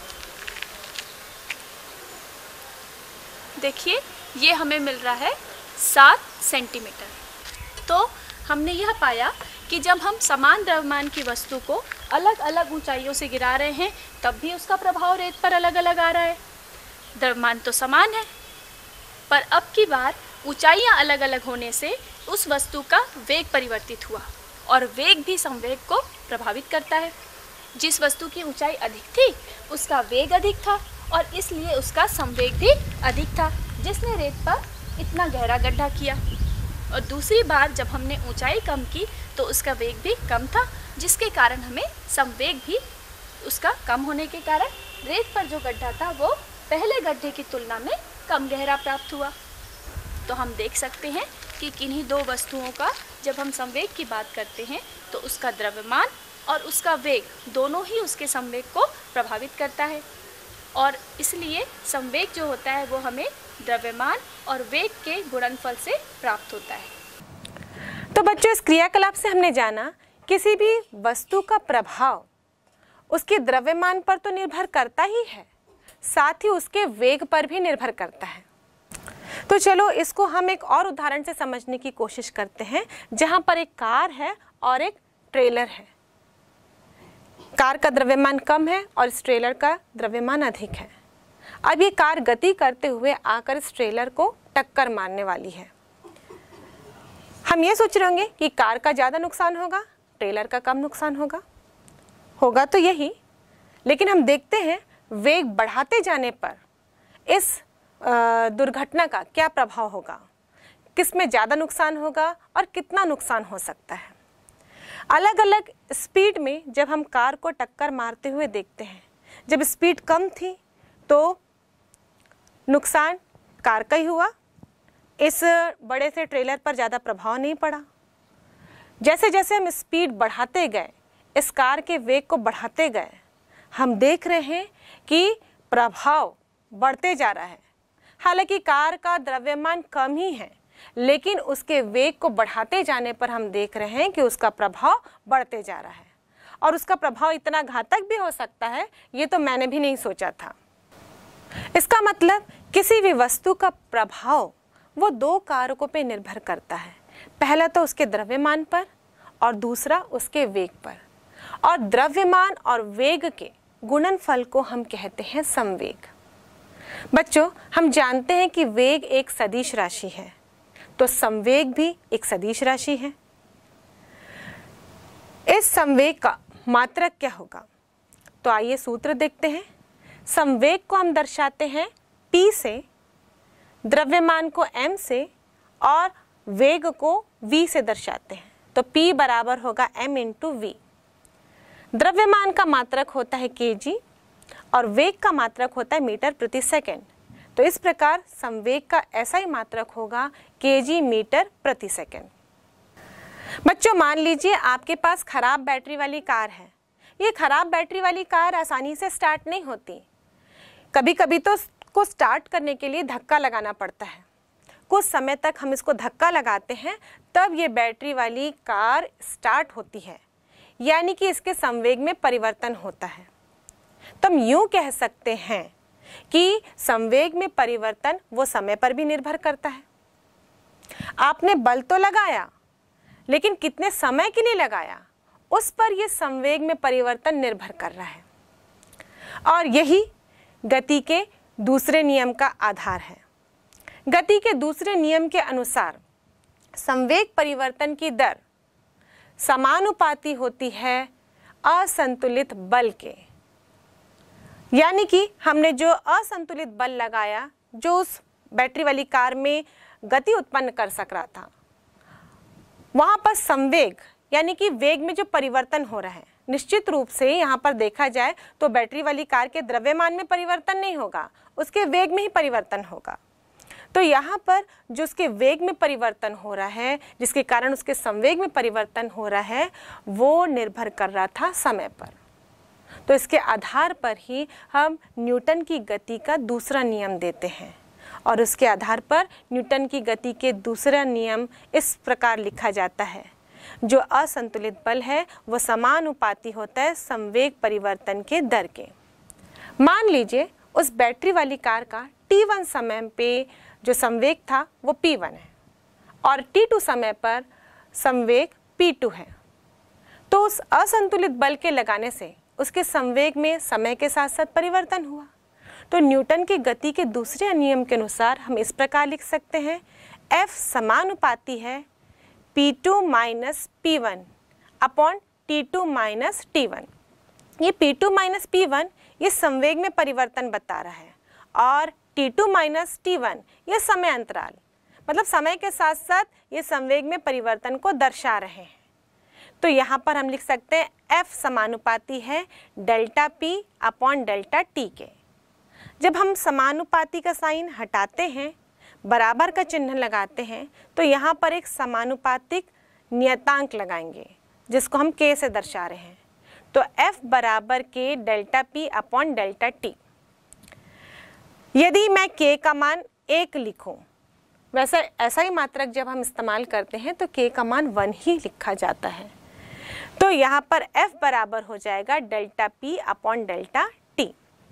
देखिए ये हमें मिल रहा है सात सेंटीमीटर। तो हमने यह पाया कि जब हम समान द्रव्यमान की वस्तु को अलग अलग ऊंचाइयों से गिरा रहे हैं तब भी उसका प्रभाव रेत पर अलग अलग आ रहा है। द्रव्यमान तो समान है, पर अब की बार ऊंचाइयां अलग अलग होने से उस वस्तु का वेग परिवर्तित हुआ और वेग भी संवेग को प्रभावित करता है। जिस वस्तु की ऊंचाई अधिक थी उसका वेग अधिक था और इसलिए उसका संवेग भी अधिक था, जिसने रेत पर इतना गहरा गड्ढा किया। और दूसरी बार जब हमने ऊंचाई कम की तो उसका वेग भी कम था, जिसके कारण हमें संवेग भी उसका कम होने के कारण रेत पर जो गड्ढा था वो पहले गड्ढे की तुलना में कम गहरा प्राप्त हुआ। तो हम देख सकते हैं कि किन्हीं दो वस्तुओं का जब हम संवेग की बात करते हैं तो उसका द्रव्यमान और उसका वेग दोनों ही उसके संवेग को प्रभावित करता है, और इसलिए संवेग जो होता है वो हमें द्रव्यमान और वेग के गुणनफल से प्राप्त होता है। तो बच्चों, इस क्रियाकलाप से हमने जाना किसी भी वस्तु का प्रभाव उसके द्रव्यमान पर तो निर्भर करता ही है, साथ ही उसके वेग पर भी निर्भर करता है। तो चलो इसको हम एक और उदाहरण से समझने की कोशिश करते हैं, जहां पर एक कार है और एक ट्रेलर है। कार का द्रव्यमान कम है और इस ट्रेलर का द्रव्यमान अधिक है। अब ये कार गति करते हुए आकर इस ट्रेलर को टक्कर मारने वाली है। हम ये सोच रहे होंगे कि कार का ज़्यादा नुकसान होगा, ट्रेलर का कम नुकसान होगा होगा तो यही, लेकिन हम देखते हैं वेग बढ़ाते जाने पर इस दुर्घटना का क्या प्रभाव होगा, किस में ज़्यादा नुकसान होगा और कितना नुकसान हो सकता है। अलग अलग स्पीड में जब हम कार को टक्कर मारते हुए देखते हैं, जब स्पीड कम थी तो नुकसान कार का ही हुआ, इस बड़े से ट्रेलर पर ज़्यादा प्रभाव नहीं पड़ा। जैसे जैसे हम स्पीड बढ़ाते गए, इस कार के वेग को बढ़ाते गए, हम देख रहे हैं कि प्रभाव बढ़ते जा रहा है। हालांकि कार का द्रव्यमान कम ही है, लेकिन उसके वेग को बढ़ाते जाने पर हम देख रहे हैं कि उसका प्रभाव बढ़ते जा रहा है, और उसका प्रभाव इतना घातक भी हो सकता है, ये तो मैंने भी नहीं सोचा था। इसका मतलब किसी भी वस्तु का प्रभाव वो दो कारकों पे निर्भर करता है, पहला तो उसके द्रव्यमान पर और दूसरा उसके वेग पर, और द्रव्यमान और वेग के गुणनफल को हम कहते हैं संवेग। बच्चों, हम जानते हैं कि वेग एक सदिश राशि है, तो संवेग भी एक सदिश राशि है। इस संवेग का मात्रक क्या होगा? तो आइए सूत्र देखते हैं। संवेग को हम दर्शाते हैं P से, द्रव्यमान को M से और वेग को V से दर्शाते हैं। तो P बराबर होगा M इंटू वी। द्रव्यमान का मात्रक होता है केजी और वेग का मात्रक होता है मीटर प्रति सेकंड। तो इस प्रकार संवेग का ऐसा ही मात्रक होगा केजी मीटर प्रति सेकंड। बच्चों, मान लीजिए आपके पास खराब बैटरी वाली कार है। ये खराब बैटरी वाली कार आसानी से स्टार्ट नहीं होती, कभी कभी तो इसको स्टार्ट करने के लिए धक्का लगाना पड़ता है। कुछ समय तक हम इसको धक्का लगाते हैं, तब ये बैटरी वाली कार स्टार्ट होती है, यानी कि इसके संवेग में परिवर्तन होता है। तो हम यूँ कह सकते हैं कि संवेग में परिवर्तन वो समय पर भी निर्भर करता है। आपने बल तो लगाया, लेकिन कितने समय के लिए लगाया, उस पर यह संवेग में परिवर्तन निर्भर कर रहा है। और यही गति के दूसरे नियम का आधार है। गति के दूसरे नियम के अनुसार संवेग परिवर्तन की दर समानुपाती होती है असंतुलित बल के। यानी कि हमने जो असंतुलित बल लगाया, जो उस बैटरी वाली कार में गति उत्पन्न कर सक रहा था, वहाँ पर संवेग यानी कि वेग में जो परिवर्तन हो रहा है, निश्चित रूप से यहाँ पर देखा जाए तो बैटरी वाली कार के द्रव्यमान में परिवर्तन नहीं होगा, उसके वेग में ही परिवर्तन होगा। तो यहाँ पर जो उसके वेग में परिवर्तन हो रहा है, जिसके कारण उसके संवेग में परिवर्तन हो रहा है, वो निर्भर कर रहा था समय पर। तो इसके आधार पर ही हम न्यूटन की गति का दूसरा नियम देते हैं, और उसके आधार पर न्यूटन की गति के दूसरा नियम इस प्रकार लिखा जाता है जो असंतुलित बल है वो समानुपाती होता है संवेग परिवर्तन के दर के। मान लीजिए उस बैटरी वाली कार का टी वन समय पे जो संवेग था वो पी वन है और टी टू समय पर संवेग पी टू है। तो उस असंतुलित बल के लगाने से उसके संवेग में समय के साथ साथ परिवर्तन हुआ। तो न्यूटन की गति के दूसरे नियम के अनुसार हम इस प्रकार लिख सकते हैं, F समानुपाती है P two minus P one upon T two minus T one. ये P two minus P one ये संवेग में परिवर्तन बता रहा है और T two minus T one ये समय अंतराल, मतलब समय के साथ साथ ये संवेग में परिवर्तन को दर्शा रहे हैं। तो यहाँ पर हम लिख सकते हैं F समानुपाती है delta P upon delta T के। जब हम समानुपाती का साइन हटाते हैं, बराबर का चिन्ह लगाते हैं, तो यहाँ पर एक समानुपातिक नियतांक लगाएंगे जिसको हम K से दर्शा रहे हैं। तो F बराबर K delta P upon delta T। यदि मैं K का मान एक लिखूं, वैसे ऐसा ही मात्रक जब हम इस्तेमाल करते हैं तो K का मान वन ही लिखा जाता है। तो यहाँ पर F बराबर हो जाएगा delta P upon delta T।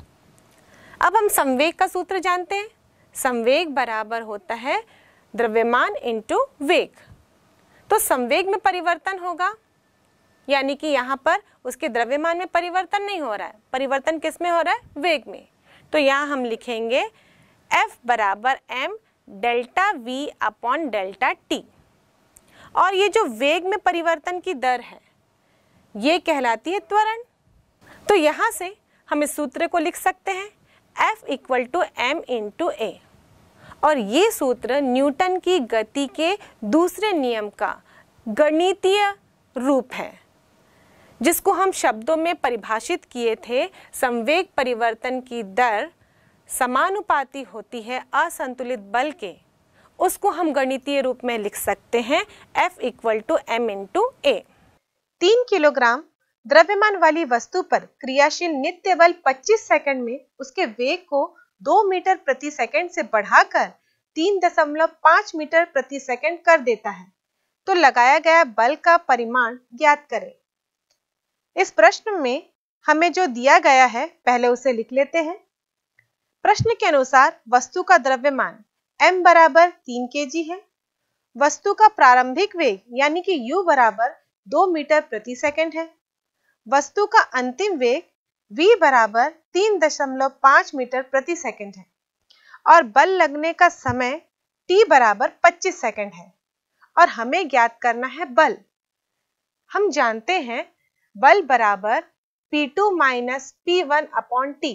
अब हम संवेग का सूत्र जानते हैं। संवेग बराबर होता है द्रव्यमान इंटू वेग। तो संवेग में परिवर्तन होगा, यानी कि यहाँ पर उसके द्रव्यमान में परिवर्तन नहीं हो रहा है, परिवर्तन किस में हो रहा है? वेग में। तो यहाँ हम लिखेंगे F बराबर m delta V upon delta T। और ये जो वेग में परिवर्तन की दर है ये कहलाती है त्वरण। तो यहाँ से हम इस सूत्र को लिख सकते हैं F equal to M into A. और ये सूत्र न्यूटन की गति के दूसरे नियम का गणितीय रूप है, जिसको हम शब्दों में परिभाषित किए थे। संवेग परिवर्तन की दर समानुपाती होती है असंतुलित बल के, उसको हम गणितीय रूप में लिख सकते हैं F equal to M into A. तीन किलोग्राम द्रव्यमान वाली वस्तु पर क्रियाशील नित्य बल पच्चीस सेकंड में उसके वेग को दो मीटर प्रति सेकंड से बढ़ाकर तीन दशमलव पाँच मीटर प्रति सेकंड कर देता है, तो लगाया गया बल का परिमाण ज्ञात करें। इस प्रश्न में हमें जो दिया गया है पहले उसे लिख लेते हैं। प्रश्न के अनुसार वस्तु का द्रव्यमान m बराबर तीन केजी है। वस्तु का प्रारंभिक वेग यानी कि u बराबर दो मीटर प्रति सेकंड है। वस्तु का अंतिम वेग v बराबर तीन दशमलव पाँच मीटर प्रति सेकंड है और बल लगने का समय t बराबर पच्चीस सेकंड है और हमें ज्ञात करना है बल। हम जानते हैं बल बराबर P two minus P one upon T.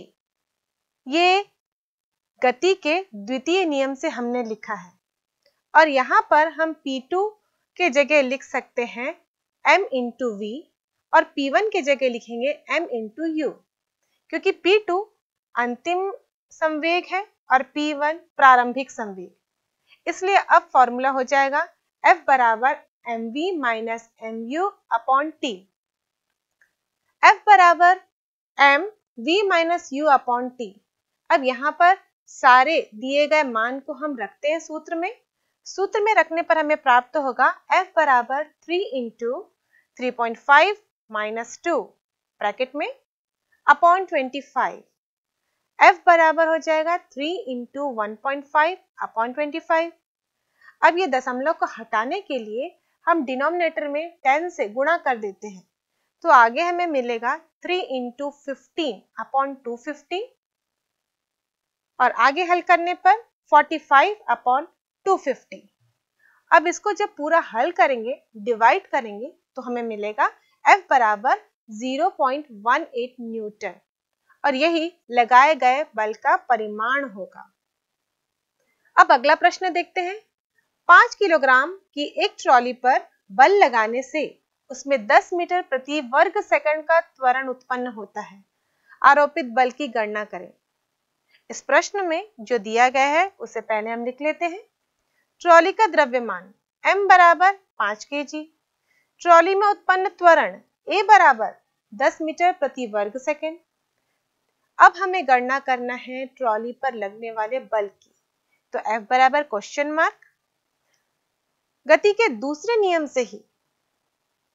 ये गति के द्वितीय नियम से हमने लिखा है और यहाँ पर हम पी टू के जगह लिख सकते हैं m इंटू वी और पी वन के जगह लिखेंगे m इंटू यू, क्योंकि पी टू अंतिम संवेग है और पी वन प्रारंभिक संवेग। इसलिए अब फॉर्मूला हो जाएगा F बराबर M V minus M U upon T. F बराबर m v minus U upon T. अब यहाँ पर सारे दिए गए मान को हम रखते हैं सूत्र में। सूत्र में रखने पर हमें प्राप्त होगा F बराबर three into three point five minus two bracket में अपॉन ट्वेंटी फाइव। F बराबर हो जाएगा three into one point five upon twenty five. अब ये दशमलव को हटाने के लिए हम डिनोमिनेटर में टेन से गुणा कर देते हैं, तो आगे हमें मिलेगा three into fifteen upon two fifty और आगे हल करने पर forty five upon two fifty. अब इसको जब पूरा हल करेंगे, डिवाइड करेंगे, तो हमें मिलेगा F बराबर zero point one eight newton और यही लगाए गए बल का परिमाण होगा। अब अगला प्रश्न देखते हैं। पाँच किलोग्राम की एक ट्रॉली पर बल लगाने से उसमें दस मीटर प्रति वर्ग सेकंड का त्वरण उत्पन्न होता है। आरोपित बल की गणना करें। इस प्रश्न में जो दिया गया है उसे पहले हम लिख लेते हैं। ट्रॉली का द्रव्यमान m बराबर पाँच केजी, ट्रॉली में उत्पन्न त्वरण a बराबर दस मीटर प्रति वर्ग सेकंड। अब हमें गणना करना है ट्रॉली पर लगने वाले बल की, तो F बराबर क्वेश्चन मार्क। गति के दूसरे नियम से ही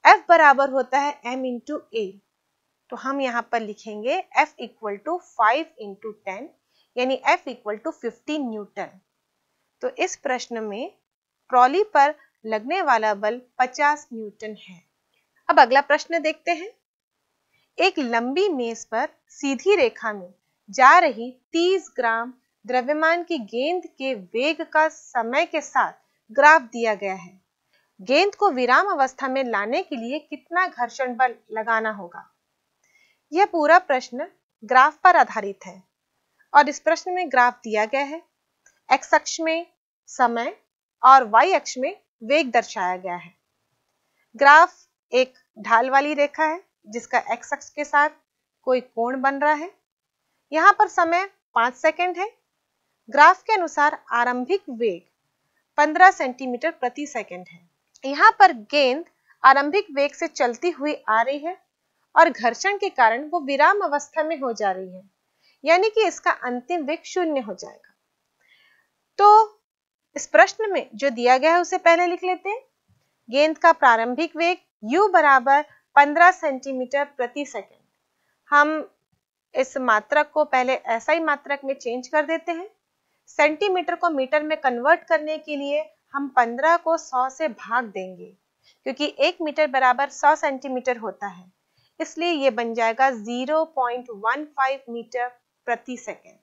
F बराबर होता है m इंटू ए, तो हम यहाँ पर लिखेंगे F equal to five into ten, यानी F equal to fifteen newton. तो इस प्रश्न में ट्रॉली पर लगने वाला बल पचास न्यूटन है। अब अगला प्रश्न देखते हैं। एक लंबी मेज पर सीधी रेखा में जा रही तीस ग्राम द्रव्यमान की गेंद के वेग का समय के साथ ग्राफ दिया गया है। गेंद को विराम अवस्था में लाने के लिए कितना घर्षण बल लगाना होगा? यह पूरा प्रश्न ग्राफ पर आधारित है और इस प्रश्न में ग्राफ दिया गया है। एक्स अक्ष में समय और वाई अक्ष में वेग दर्शाया गया है। ग्राफ एक ढाल वाली रेखा है जिसका एक्स अक्ष के साथ कोई कोण बन रहा है। यहाँ पर समय पाँच सेकंड है। ग्राफ के अनुसार आरंभिक वेग पंद्रह सेंटीमीटर प्रति सेकंड है। यहाँ पर गेंद आरंभिक वेग से चलती हुई आ रही है और घर्षण के कारण वो विराम अवस्था में हो जा रही है, यानी कि इसका अंतिम वेग शून्य हो जाएगा। तो इस प्रश्न में जो दिया गया है उसे पहले लिख लेते हैं। गेंद का प्रारंभिक वेग u बराबर पंद्रह सेंटीमीटर प्रति सेकंड। हम इस मात्रक को पहले एसआई मात्रक में चेंज कर देते हैं। सेंटीमीटर को मीटर में कन्वर्ट करने के लिए हम पंद्रह को सौ से भाग देंगे, क्योंकि एक मीटर बराबर सौ सेंटीमीटर होता है, इसलिए ये बन जाएगा zero point one five metre प्रति सेकंड।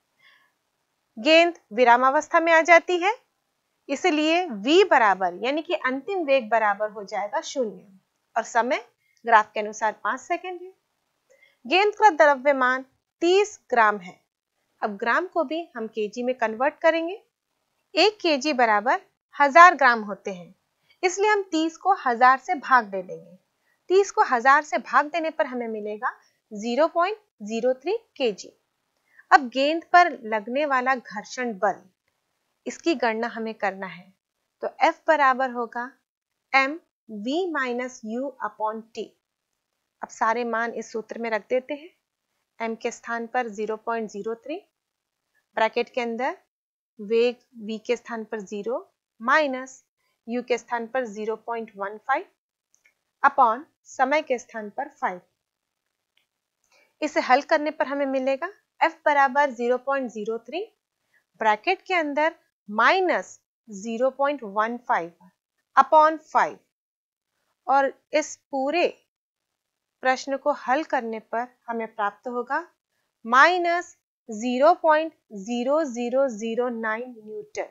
गेंद विरामावस्था में आ जाती है, इसलिए v बराबर यानी कि अंतिम वेग बराबर हो जाएगा शून्य और समय ग्राफ के अनुसार पाँच सेकंड है। गेंद का द्रव्यमान तीस ग्राम है। अब ग्राम को भी हम केजी में कन्वर्ट करेंगे। एक केजी बराबर हजार ग्राम होते हैं, इसलिए हम तीस को हजार से भाग दे देंगे। तीस को हजार से भाग देने पर हमें मिलेगा zero point zero three KG. अब गेंद पर लगने वाला घर्षण बल, इसकी गणना हमें करना है। तो F बराबर होगा m v minus U upon T. अब सारे मान इस सूत्र में रख देते हैं। m के स्थान पर zero point zero three, bracket के अंदर वेग v के स्थान पर जीरो माइनस u के स्थान पर zero point one five upon समय के स्थान पर फाइव। इसे हल करने पर हमें मिलेगा F बराबर zero point zero three, bracket के अंदर minus zero point one five upon five, और इस पूरे प्रश्न को हल करने पर हमें प्राप्त होगा minus zero point zero zero zero nine newton.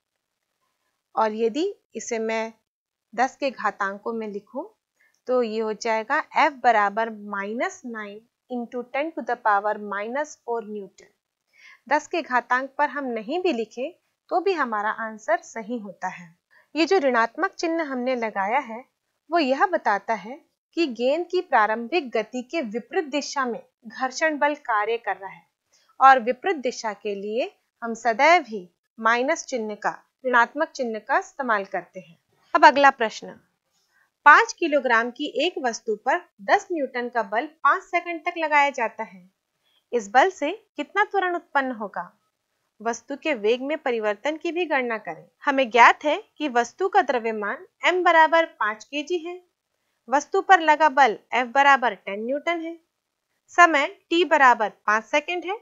और यदि इसे मैं दस के घातांकों में लिखूं तो ये हो जाएगा F बराबर minus nine into ten to the power minus four newton. दस के घातांक पर हम नहीं भी लिखे तो भी हमारा आंसर सही होता है। ये जो ऋणात्मक चिन्ह हमने लगाया है वो यह बताता है कि गेंद की प्रारंभिक गति के विपरीत दिशा में घर्षण बल कार्य कर रहा है, और विपरीत दिशा के लिए हम सदैव ही माइनस चिन्ह का, ऋणात्मक चिन्ह का इस्तेमाल करते हैं। अब अगला प्रश्न, पाँच किलोग्राम की एक वस्तु पर दस न्यूटन का बल पाँच सेकंड तक लगाया जाता है। इस बल से कितना त्वरण उत्पन्न होगा? वस्तु के वेग में परिवर्तन की भी गणना करें। हमें ज्ञात है कि वस्तु का द्रव्यमान m बराबर पाँच केजी है, वस्तु पर लगा बल F बराबर टेन न्यूटन है, समय t बराबर पाँच सेकंड है।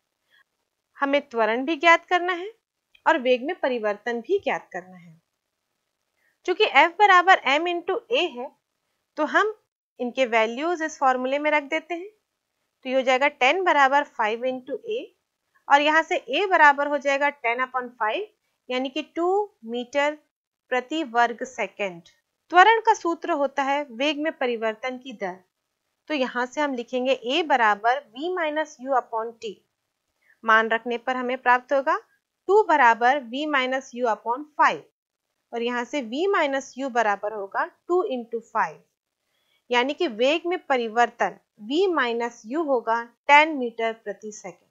हमें त्वरण भी ज्ञात करना है और वेग में परिवर्तन भी ज्ञात करना है। चूंकि F बराबर m इंटू ए है तो हम इनके वैल्यूज इस फॉर्मूले में रख देते हैं। तो ये हो जाएगा टेन बराबर फाइव इंटू ए, और यहाँ से a बराबर हो जाएगा टेन अपॉन फाइव, यानी कि टू मीटर प्रति वर्ग सेकंड। त्वरण का सूत्र होता है वेग में परिवर्तन की दर। तो यहाँ से हम लिखेंगे a बराबर v minus U upon T. मान रखने पर हमें प्राप्त होगा टू बराबर v minus U upon five, और यहाँ से v माइनस यू बराबर होगा टू इंटू फाइव, यानी कि वेग में परिवर्तन v माइनस यू होगा टेन मीटर प्रति सेकंड।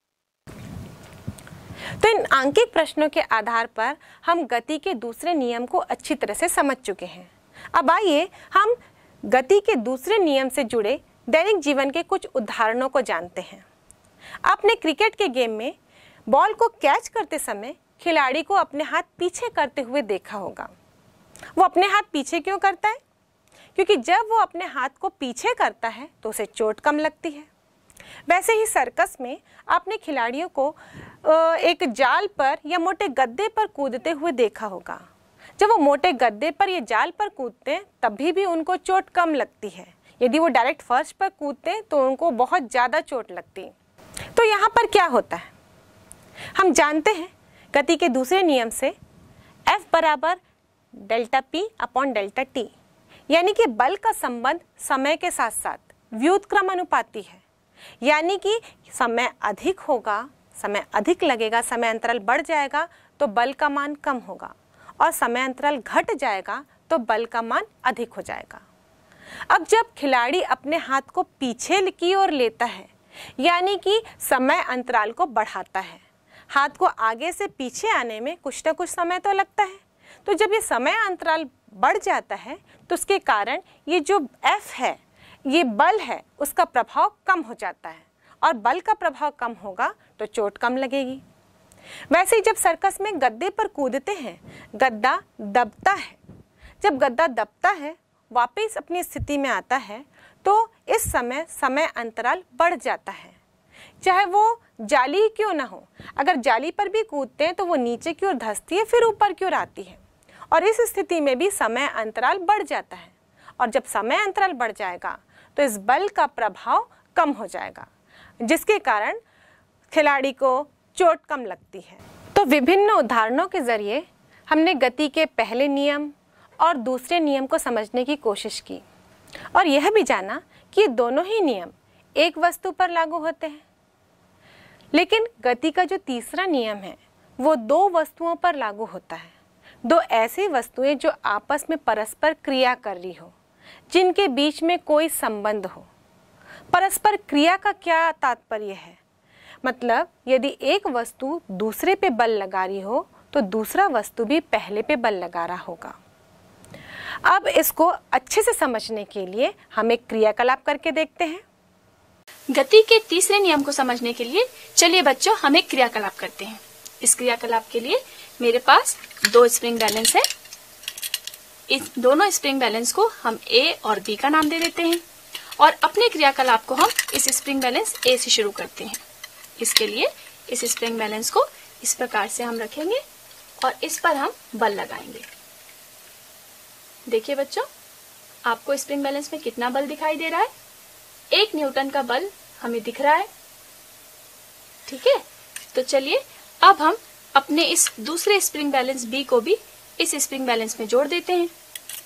तो इन आंकिक प्रश्नों के आधार पर हम गति के दूसरे नियम को अच्छी तरह से समझ चुके हैं। अब आइए हम गति के दूसरे नियम से जुड़े दैनिक जीवन के कुछ उदाहरणों को जानते हैं। आपने क्रिकेट के गेम में बॉल को कैच करते समय खिलाड़ी को अपने हाथ पीछे करते हुए देखा होगा। वो अपने हाथ पीछे क्यों करता है? क्योंकि जब वो अपने हाथ को पीछे करता है तो उसे चोट कम लगती है। वैसे ही सर्कस में आपने खिलाड़ियों को एक जाल पर या मोटे गद्दे पर कूदते हुए देखा होगा। जब वो मोटे गद्दे पर या जाल पर कूदते हैं तभी भी उनको चोट कम लगती है। यदि वो डायरेक्ट फर्श पर कूदते हैं तो उनको बहुत ज़्यादा चोट लगती। तो यहाँ पर क्या होता है, हम जानते हैं गति के दूसरे नियम से F बराबर delta P upon delta T, यानी कि बल का संबंध समय के साथ साथ व्युत्क्रमानुपाती है। यानी कि समय अधिक होगा, समय अधिक लगेगा, समय अंतराल बढ़ जाएगा तो बल का मान कम होगा, और समय अंतराल घट जाएगा तो बल का मान अधिक हो जाएगा। अब जब खिलाड़ी अपने हाथ को पीछे की ओर लेता है, यानी कि समय अंतराल को बढ़ाता है, हाथ को आगे से पीछे आने में कुछ ना कुछ समय तो लगता है। तो जब ये समय अंतराल बढ़ जाता है तो उसके कारण ये जो F है, ये बल है, उसका प्रभाव कम हो जाता है, और बल का प्रभाव कम होगा तो चोट कम लगेगी। वैसे ही जब सर्कस में गद्दे पर कूदते हैं, गद्दा दबता है। जब गद्दा दबता है, वापस अपनी स्थिति में आता है, तो इस समय समय अंतराल बढ़ जाता है, चाहे वो जाली क्यों ना हो। अगर जाली पर भी कूदते हैं तो वो नीचे की ओर धंसती है, फिर ऊपर की ओर आती है, और इस स्थिति में भी समय अंतराल बढ़ जाता है। और जब समय अंतराल बढ़ जाएगा तो इस बल का प्रभाव कम हो जाएगा, जिसके कारण खिलाड़ी को चोट कम लगती है। तो विभिन्न उदाहरणों के जरिए हमने गति के पहले नियम और दूसरे नियम को समझने की कोशिश की, और यह भी जाना कि ये दोनों ही नियम एक वस्तु पर लागू होते हैं। लेकिन गति का जो तीसरा नियम है वो दो वस्तुओं पर लागू होता है। दो ऐसी वस्तुएं जो आपस में परस्पर क्रिया कर रही हो, जिनके बीच में कोई संबंध हो। परस्पर क्रिया का क्या तात्पर्य है? मतलब यदि एक वस्तु दूसरे पे बल लगा रही हो तो दूसरा वस्तु भी पहले पे बल लगा रहा होगा। अब इसको अच्छे से समझने के लिए हम एक क्रियाकलाप करके देखते हैं। गति के तीसरे नियम को समझने के लिए चलिए बच्चों हम एक क्रियाकलाप करते हैं। इस क्रियाकलाप के लिए मेरे पास दो स्प्रिंग बैलेंस है। इस दोनों स्प्रिंग बैलेंस को हम ए और बी का नाम दे देते हैं, और अपने क्रियाकलाप को हम इस स्प्रिंग बैलेंस ए से शुरू करते हैं। इसके लिए इस स्प्रिंग बैलेंस को इस प्रकार से हम रखेंगे और इस पर हम बल लगाएंगे। देखिए बच्चों, आपको स्प्रिंग बैलेंस में कितना बल दिखाई दे रहा है? एक न्यूटन का बल हमें दिख रहा है। ठीक है, तो चलिए अब हम अपने इस दूसरे स्प्रिंग बैलेंस बी को भी इस स्प्रिंग बैलेंस में जोड़ देते हैं।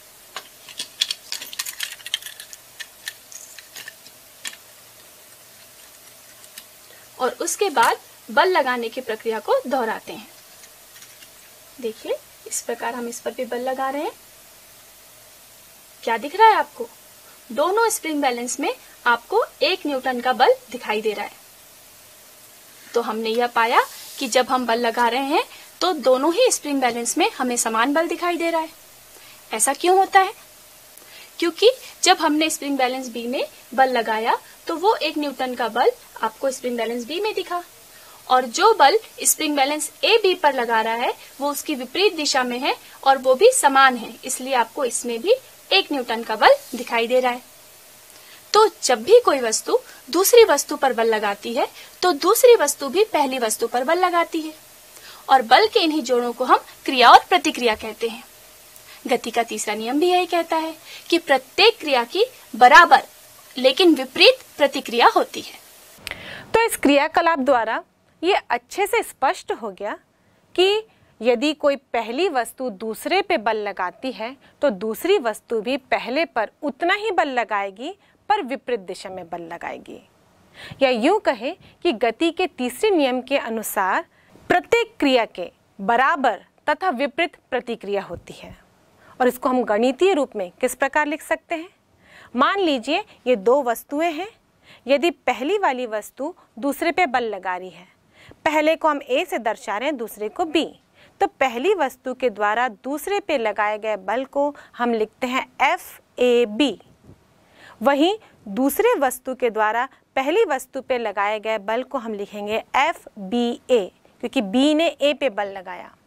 और उसके बाद बल लगाने की प्रक्रिया को दोहराते हैं। देखिए इस प्रकार हम इस पर भी बल लगा रहे हैं। क्या दिख रहा है आपको? दोनों स्प्रिंग बैलेंस में आपको एक न्यूटन का बल दिखाई दे रहा है। तो हमने यह पाया कि जब हम बल लगा रहे हैं तो दोनों ही स्प्रिंग बैलेंस में हमें समान बल दिखाई दे रहा है। ऐसा क्यों होता है? क्योंकि जब हमने स्प्रिंग बैलेंस बी में बल लगाया तो वो एक न्यूटन का बल आपको स्प्रिंग बैलेंस बी में दिखा, और जो बल स्प्रिंग बैलेंस ए बी पर लगा रहा है वो उसकी विपरीत दिशा में है और वो भी समान है, इसलिए आपको इसमें भी एक न्यूटन का बल दिखाई दे रहा है। तो जब भी कोई वस्तु दूसरी वस्तु पर बल लगाती है तो दूसरी वस्तु भी पहली वस्तु पर बल लगाती है, और बल के इन्हीं जोड़ों को हम क्रिया और प्रतिक्रिया कहते हैं। गति का तीसरा नियम भी यही कहता है कि प्रत्येक क्रिया की बराबर लेकिन विपरीत प्रतिक्रिया होती है। तो इस क्रियाकलाप द्वारा ये अच्छे से स्पष्ट हो गया कि यदि कोई पहली वस्तु दूसरे पे बल लगाती है तो दूसरी वस्तु भी पहले पर उतना ही बल लगाएगी पर विपरीत दिशा में बल लगाएगी। या यूं कहें कि गति के तीसरे नियम के अनुसार प्रत्येक क्रिया के बराबर तथा विपरीत प्रतिक्रिया होती है। और इसको हम गणितीय रूप में किस प्रकार लिख सकते हैं? मान लीजिए ये दो वस्तुएं हैं। यदि पहली वाली वस्तु दूसरे पे बल लगा रही है, पहले को हम ए से दर्शा रहे हैं, दूसरे को बी, तो पहली वस्तु के द्वारा दूसरे पे लगाए गए बल को हम लिखते हैं एफ ए बी। वहीं दूसरे वस्तु के द्वारा पहली वस्तु पे लगाए गए बल को हम लिखेंगे एफ बी ए, क्योंकि बी ने ए पे बल लगाया।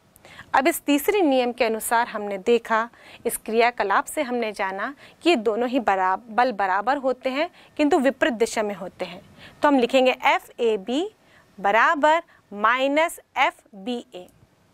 अब इस तीसरे नियम के अनुसार हमने देखा, इस क्रियाकलाप से हमने जाना कि ये दोनों ही बराबर बल बराबर होते हैं किंतु विपरीत दिशा में होते हैं। तो हम लिखेंगे एफ ए बी बराबर माइनस एफ बी ए।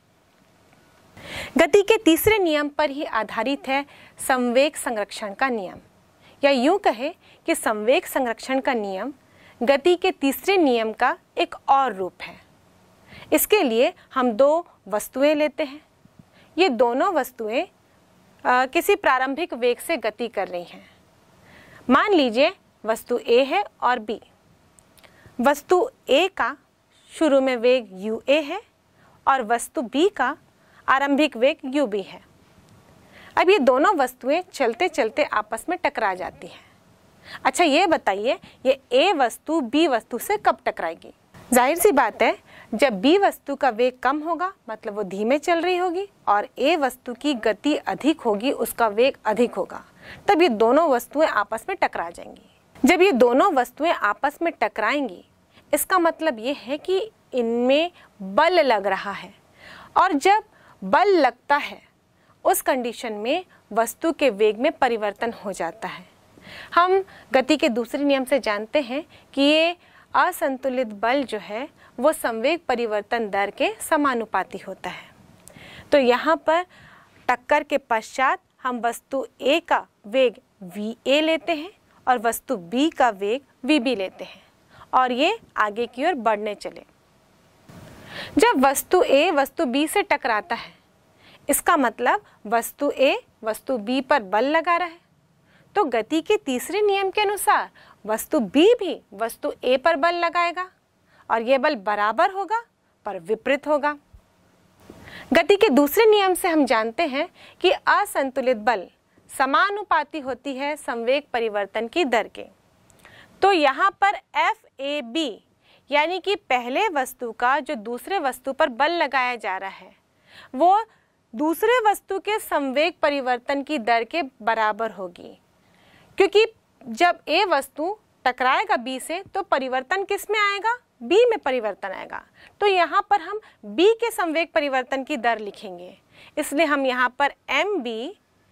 गति के तीसरे नियम पर ही आधारित है संवेग संरक्षण का नियम, या यूं कहे कि संवेग संरक्षण का नियम गति के तीसरे नियम का एक और रूप है। इसके लिए हम दो वस्तुएं लेते हैं। ये दोनों वस्तुएं आ, किसी प्रारंभिक वेग से गति कर रही हैं। मान लीजिए वस्तु A है और B। वस्तु A का शुरू में वेग U A है और वस्तु B का आरंभिक वेग U B है। अब ये दोनों वस्तुएं चलते चलते आपस में टकरा जाती हैं। अच्छा, ये बताइए ये A वस्तु B वस्तु से कब टकराएगी? जाहिर सी बात है, जब B वस्तु का वेग कम होगा, मतलब वो धीमे चल रही होगी, और A वस्तु की गति अधिक होगी, उसका वेग अधिक होगा, तब ये दोनों वस्तुएं आपस में टकरा जाएंगी। जब ये दोनों वस्तुएं आपस में टकराएंगी, इसका मतलब ये है कि इनमें बल लग रहा है, और जब बल लगता है उस कंडीशन में वस्तु के वेग में परिवर्तन हो जाता है। हम गति के दूसरे नियम से जानते हैं कि ये असंतुलित बल जो है वो संवेग परिवर्तन दर के समानुपाती होता है। तो यहाँ पर टक्कर के पश्चात हम वस्तु A का वेग V A लेते हैं और वस्तु B का वेग V B लेते हैं, और ये आगे की ओर बढ़ने चले। जब वस्तु A वस्तु B से टकराता है, इसका मतलब वस्तु A वस्तु B पर बल लगा रहा है। तो गति के तीसरे नियम के अनुसार वस्तु B भी वस्तु A पर बल लगाएगा, और यह बल बराबर होगा पर विपरीत होगा। गति के दूसरे नियम से हम जानते हैं कि असंतुलित बल समानुपाती होती है संवेग परिवर्तन की दर के। तो यहाँ पर एफ ए बी यानी कि पहले वस्तु का जो दूसरे वस्तु पर बल लगाया जा रहा है वो दूसरे वस्तु के संवेग परिवर्तन की दर के बराबर होगी, क्योंकि जब A वस्तु टकराएगा B से तो परिवर्तन किस में आएगा? B में परिवर्तन आएगा। तो यहाँ पर हम B के संवेग परिवर्तन की दर लिखेंगे, इसलिए हम यहाँ पर एम बी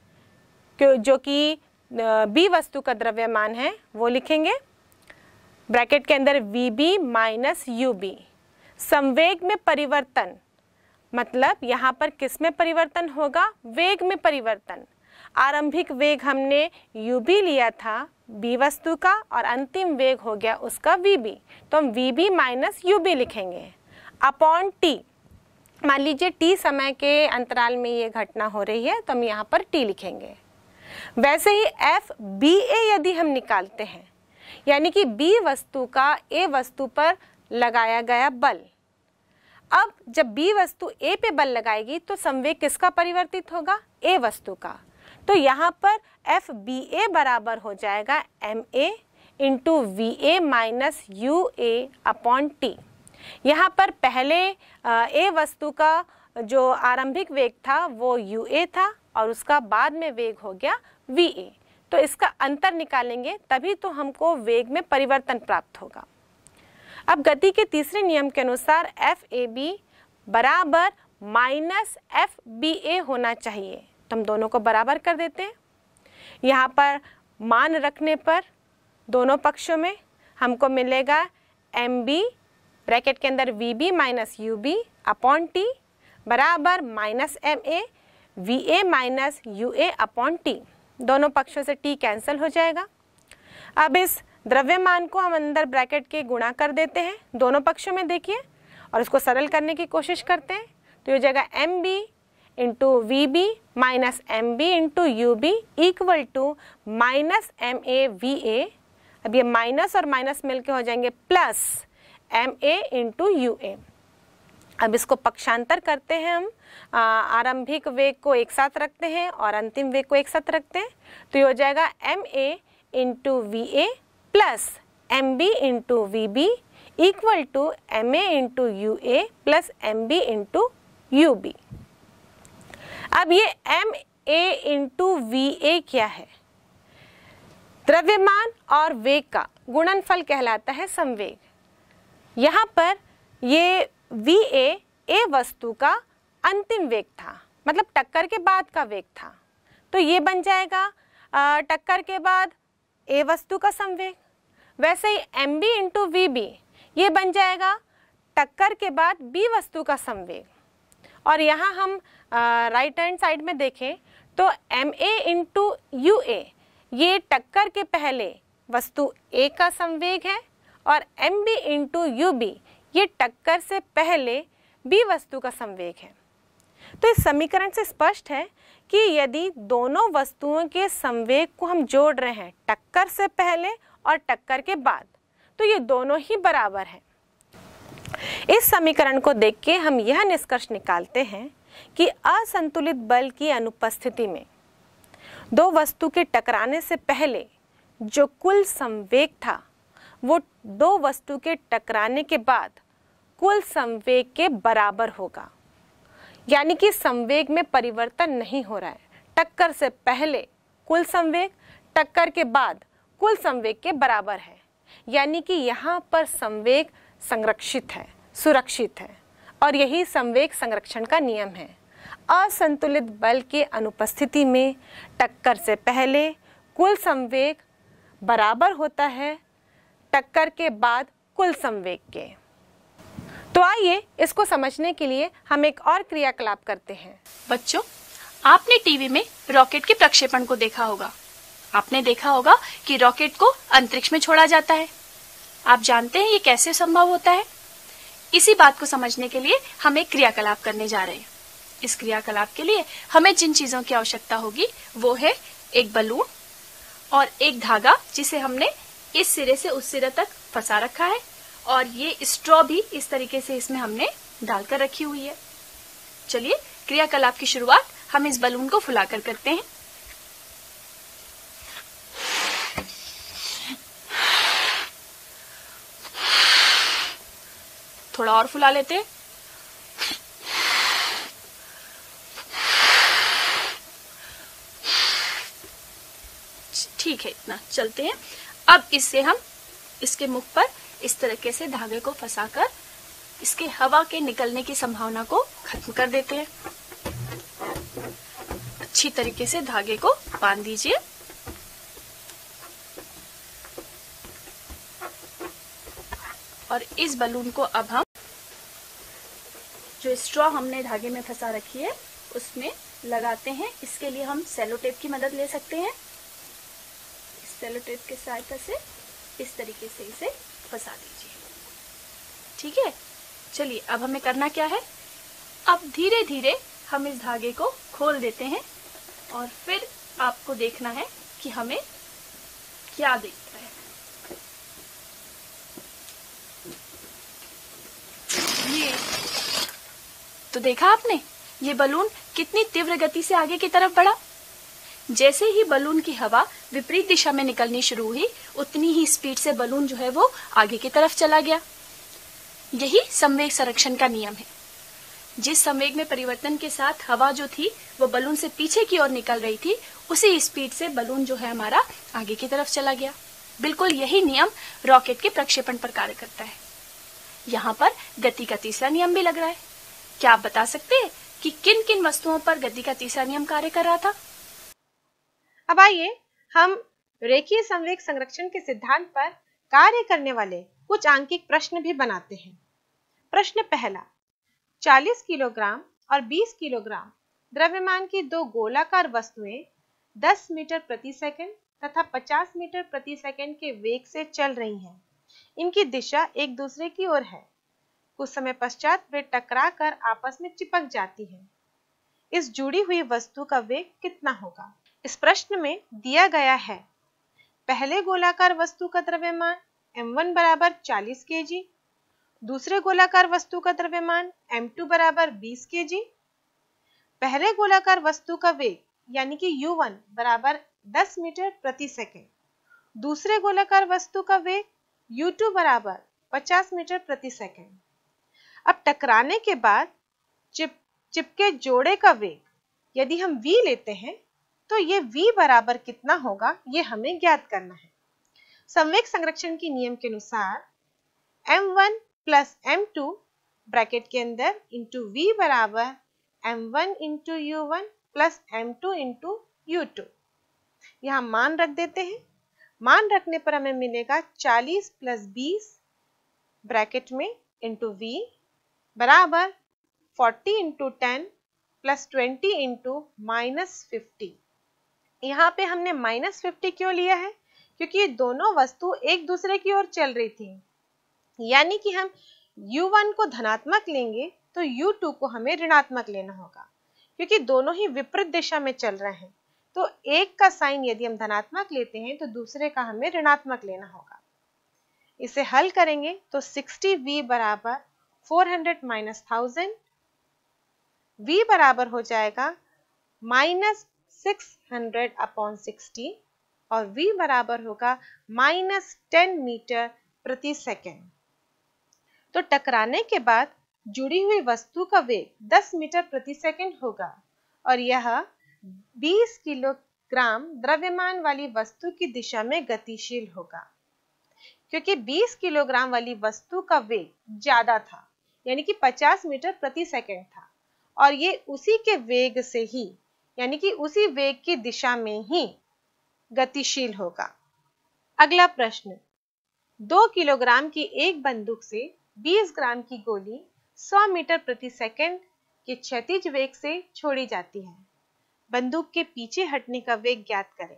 जो कि B वस्तु का द्रव्यमान है वो लिखेंगे। ब्रैकेट के अंदर V B minus U B. संवेग में परिवर्तन मतलब यहाँ पर किस में परिवर्तन होगा? वेग में परिवर्तन। आरंभिक वेग हमने U B लिया था B वस्तु का, और अंतिम वेग हो गया उसका V B। तो हम V B minus U B लिखेंगे अपॉन T। मान लीजिए T समय के अंतराल में ये घटना हो रही है, तो हम यहाँ पर T लिखेंगे। वैसे ही F B A यदि हम निकालते हैं, यानी कि B वस्तु का A वस्तु पर लगाया गया बल, अब जब B वस्तु A पे बल लगाएगी तो संवेग किसका परिवर्तित होगा? A वस्तु का। तो यहाँ पर एफ बी ए बराबर हो जाएगा M A into V A minus U A upon T. यहाँ पर पहले ए वस्तु का जो आरंभिक वेग था वो यू ए था, और उसका बाद में वेग हो गया वी ए। तो इसका अंतर निकालेंगे तभी तो हमको वेग में परिवर्तन प्राप्त होगा। अब गति के तीसरे नियम के अनुसार एफ ए बी बराबर माइनस एफ बी ए होना चाहिए, तो हम दोनों को बराबर कर देते हैं। यहाँ पर मान रखने पर दोनों पक्षों में हमको मिलेगा एम बी ब्रैकेट के अंदर V B minus U B upon T बराबर minus M A V A minus U A upon T. दोनों पक्षों से टी कैंसिल हो जाएगा। अब इस द्रव्यमान को हम अंदर ब्रैकेट के गुणा कर देते हैं दोनों पक्षों में, देखिए, और इसको सरल करने की कोशिश करते हैं। तो ये हो जाएगा M B into V B minus M B into U B equal to minus M A V A. अब ये माइनस और माइनस मिलके हो जाएंगे plus M A into U A. अब इसको पक्षांतर करते हैं हम, आरंभिक वेग को एक साथ रखते हैं और अंतिम वेग को एक साथ रखते हैं। तो ये हो जाएगा M A into V A plus M B into V B equal to M A into U A plus M B into U B. अब ये M A into V A क्या है? द्रव्यमान और वेग का गुणनफल कहलाता है संवेग। यहाँ पर ये वी ए ए वस्तु का अंतिम वेग था, मतलब टक्कर के बाद का वेग था, तो ये बन जाएगा टक्कर के बाद ए वस्तु का संवेग। वैसे ही M B into V B ये बन जाएगा टक्कर के बाद बी वस्तु का संवेग। और यहाँ हम राइट हैंड साइड में देखें तो M A into U A ये टक्कर के पहले वस्तु ए का संवेग है और M B into U B ये टक्कर से पहले बी वस्तु का संवेग है। तो इस समीकरण से स्पष्ट है कि यदि दोनों वस्तुओं के संवेग को हम जोड़ रहे हैं टक्कर से पहले और टक्कर के बाद, तो ये दोनों ही बराबर हैं। इस समीकरण को देख के हम यह निष्कर्ष निकालते हैं कि असंतुलित बल की अनुपस्थिति में दो वस्तु के टकराने से पहले जो कुल संवेग था वो दो वस्तु के टकराने के बाद कुल संवेग के बराबर होगा। यानी कि संवेग में परिवर्तन नहीं हो रहा है। टक्कर से पहले कुल संवेग टक्कर के बाद कुल संवेग के बराबर है, यानी कि यहाँ पर संवेग संरक्षित है, सुरक्षित है, और यही संवेग संरक्षण का नियम है। असंतुलित बल के अनुपस्थिति में टक्कर से पहले कुल संवेग बराबर होता है टक्कर के बाद कुल संवेग के। तो आइए इसको समझने के लिए हम एक और क्रियाकलाप करते हैं। बच्चों, आपने टीवी में रॉकेट के प्रक्षेपण को देखा होगा। आपने देखा होगा कि रॉकेट को अंतरिक्ष में छोड़ा जाता है। आप जानते हैं ये कैसे संभव होता है? इसी बात को समझने के लिए हम एक क्रियाकलाप करने जा रहे हैं। इस क्रियाकलाप के लिए हमें जिन चीजों की आवश्यकता होगी वो है एक बलून और एक धागा जिसे हमने इस सिरे से उस सिरे तक फंसा रखा है, और ये स्ट्रॉ भी इस तरीके से इसमें हमने डालकर रखी हुई है। चलिए क्रियाकलाप की शुरुआत हम इस बलून को फुलाकर करते हैं। थोड़ा और फुला लेते हैं। ठीक है, इतना चलते हैं। अब इससे हम इसके मुख पर इस तरीके से धागे को फंसाकर इसके हवा के निकलने की संभावना को खत्म कर देते हैं। अच्छी तरीके से धागे को बांध दीजिए। और इस बलून को अब हम जो स्ट्रॉ हमने धागे में फंसा रखी है उसमें लगाते हैं। इसके लिए हम सेलो टेप की मदद ले सकते हैं। इस सेलो टेप के सहायता से इस तरीके से इसे फंसा दीजिए। ठीक है, चलिए अब हमें करना क्या है, अब धीरे धीरे हम इस धागे को खोल देते हैं और फिर आपको देखना है कि हमें क्या दिखता है। ये तो देखा आपने, ये बलून कितनी तीव्र गति से आगे की तरफ बढ़ा। जैसे ही बलून की हवा विपरीत दिशा में निकलनी शुरू हुई उतनी ही स्पीड से बलून जो है वो आगे की तरफ चला गया। यही संवेग संरक्षण का नियम है। जिस संवेग में परिवर्तन के साथ हवा जो थी वो बलून से पीछे की ओर निकल रही थी, उसी स्पीड से बलून जो है हमारा आगे की तरफ चला गया। बिल्कुल यही नियम रॉकेट के प्रक्षेपण पर कार्य करता है। यहाँ पर गति का तीसरा नियम भी लग रहा है। क्या आप बता सकते हैं कि किन किन वस्तुओं पर गति का तीसरा नियम कार्य कर रहा था? अब आइए हम रेखीय संवेग संरक्षण के सिद्धांत पर कार्य करने वाले कुछ आंकिक प्रश्न भी बनाते हैं। प्रश्न पहला, चालीस किलोग्राम और बीस किलोग्राम द्रव्यमान की दो गोलाकार वस्तुएं दस मीटर प्रति सेकंड तथा पचास मीटर प्रति सेकंड के वेग से चल रही हैं। इनकी दिशा एक दूसरे की ओर है। कुछ समय पश्चात वे टकराकर आपस में चिपक जाती हैं। इस जुड़ी हुई वस्तु का वेग कितना होगा? इस प्रश्न में दिया गया है, पहले गोलाकार वस्तु का द्रव्यमान एम वन बराबर चालीस केजी, दूसरे गोलाकार वस्तु का द्रव्यमान एम टू बराबर बीस केजी। पहले गोलाकार वस्तु का वेग यानी कि यू वन बराबर दस मीटर प्रति सेकंड, दूसरे गोलाकार वस्तु का वेग यू टू बराबर पचास मीटर प्रति सेकंड। अब टकराने के बाद चिप चिपके जोड़े का वेग यदि हम v लेते हैं तो ये v बराबर कितना होगा, ये हमें ज्ञात करना है। संवेग संरक्षण के नियम के अनुसार M one plus M two bracket के अंदर इंटू v बराबर M one into U one plus M two into U two. यहाँ मान रख देते हैं। मान रखने पर हमें मिलेगा चालीस प्लस बीस ब्रैकेट में इंटू वी बराबर चालीस into ten plus twenty into minus fifty. यहाँ पे हमने माइनस फिफ्टी क्यों लिया है? क्योंकि ये दोनों वस्तु एक दूसरे की ओर चल रही थी, यानी कि हम यू वन को धनात्मक लेंगे तो यू टू को हमें ऋणात्मक लेना होगा, क्योंकि दोनों ही विपरीत दिशा में चल रहे हैं। तो एक का साइन यदि हम धनात्मक लेते हैं तो दूसरे का हमें ऋणात्मक लेना होगा। इसे हल करेंगे तो सिक्सटी वी बराबर four hundred minus thousand, v बराबर हो जाएगा minus six hundred upon sixty और v बराबर होगा माइनस टेन मीटर प्रति सेकेंड। तो टकराने के बाद जुड़ी हुई वस्तु का वेग दस मीटर प्रति सेकेंड होगा और यह बीस किलोग्राम द्रव्यमान वाली वस्तु की दिशा में गतिशील होगा। क्योंकि बीस किलोग्राम वाली वस्तु का वेग ज्यादा था, यानी कि पचास मीटर प्रति सेकेंड था, और ये उसी के वेग से ही, यानी कि उसी वेग की दिशा में ही गतिशील होगा। अगला प्रश्न, दो किलोग्राम की एक बंदूक से बीस ग्राम की गोली सौ मीटर प्रति सेकंड के क्षैतिज वेग से छोड़ी जाती है। बंदूक के पीछे हटने का वेग ज्ञात करें।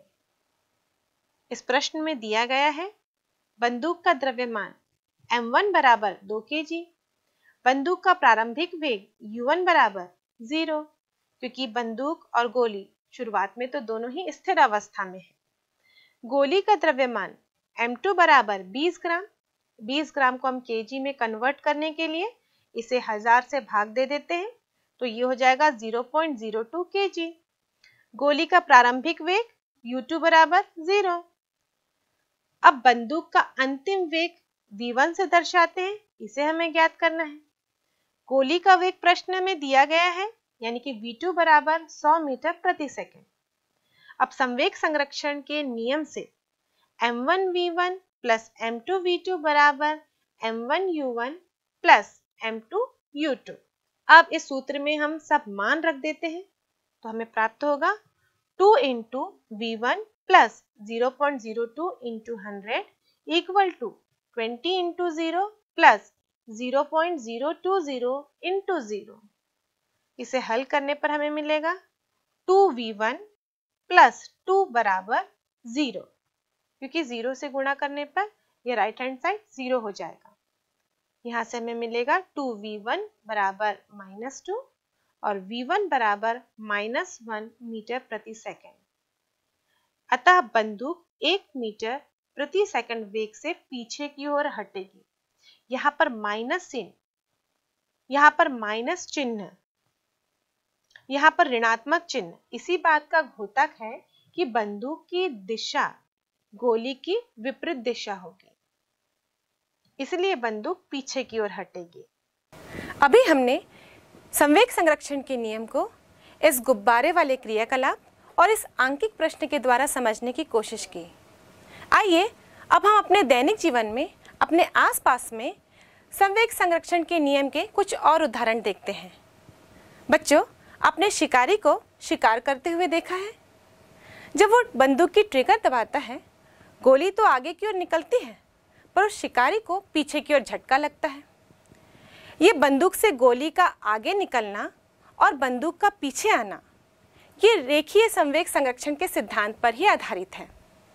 इस प्रश्न में दिया गया है बंदूक का द्रव्यमान एम वन बराबर दो केजी, बंदूक का प्रारंभिक वेग यू वन बराबर जीरो, क्योंकि बंदूक और गोली शुरुआत में तो दोनों ही स्थिर अवस्था में है। गोली का द्रव्यमान एम टू बराबर बीस ग्राम, बीस ग्राम को हम केजी में कन्वर्ट करने के लिए इसे हजार से भाग दे देते हैं, तो ये हो जाएगा zero point zero two KG. गोली का प्रारंभिक वेग यू टू बराबर जीरो। अब बंदूक का अंतिम वेग वी वन से दर्शाते हैं, इसे हमें ज्ञात करना है। गोली का वेग प्रश्न में दिया गया है, यानी कि वी टू बराबर सौ मीटर प्रति सेकंड। अब संवेग संरक्षण के नियम से M one V one plus M two V two बराबर M one U one plus M two U two. अब इस सूत्र में हम सब मान रख देते हैं, तो हमें प्राप्त होगा two into V one plus zero point zero two into hundred equal to twenty into zero plus zero point zero two zero into zero. इसे हल करने पर हमें मिलेगा two V one plus two बराबर जीरो, क्योंकि जीरो से गुणा करने पर यह राइट हैंड साइड जीरो हो जाएगा। यहाँ से हमें मिलेगा टू वी वन बराबर माइनस टू और वी वन बराबर माइनस वन मीटर प्रति सेकंड। अतः बंदूक एक मीटर प्रति सेकंड वेग से पीछे की ओर हटेगी। यहाँ पर माइनस चिन्ह, यहाँ पर माइनस चिन्ह, यहाँ पर ऋणात्मक चिन्ह इसी बात का द्योतक है कि बंदूक की दिशा गोली की विपरीत दिशा होगी, इसलिए बंदूक पीछे की ओर हटेगी। अभी हमने संवेग संरक्षण के नियम को इस गुब्बारे वाले क्रियाकलाप और इस आंकिक प्रश्न के द्वारा समझने की कोशिश की। आइए अब हम अपने दैनिक जीवन में अपने आसपास में संवेग संरक्षण के नियम के कुछ और उदाहरण देखते हैं। बच्चों, आपने शिकारी को शिकार करते हुए देखा है। जब वो बंदूक की ट्रिगर दबाता है, गोली तो आगे की ओर निकलती है, पर उस शिकारी को पीछे की ओर झटका लगता है। ये बंदूक से गोली का आगे निकलना और बंदूक का पीछे आना, ये रेखीय संवेग संरक्षण के सिद्धांत पर ही आधारित है।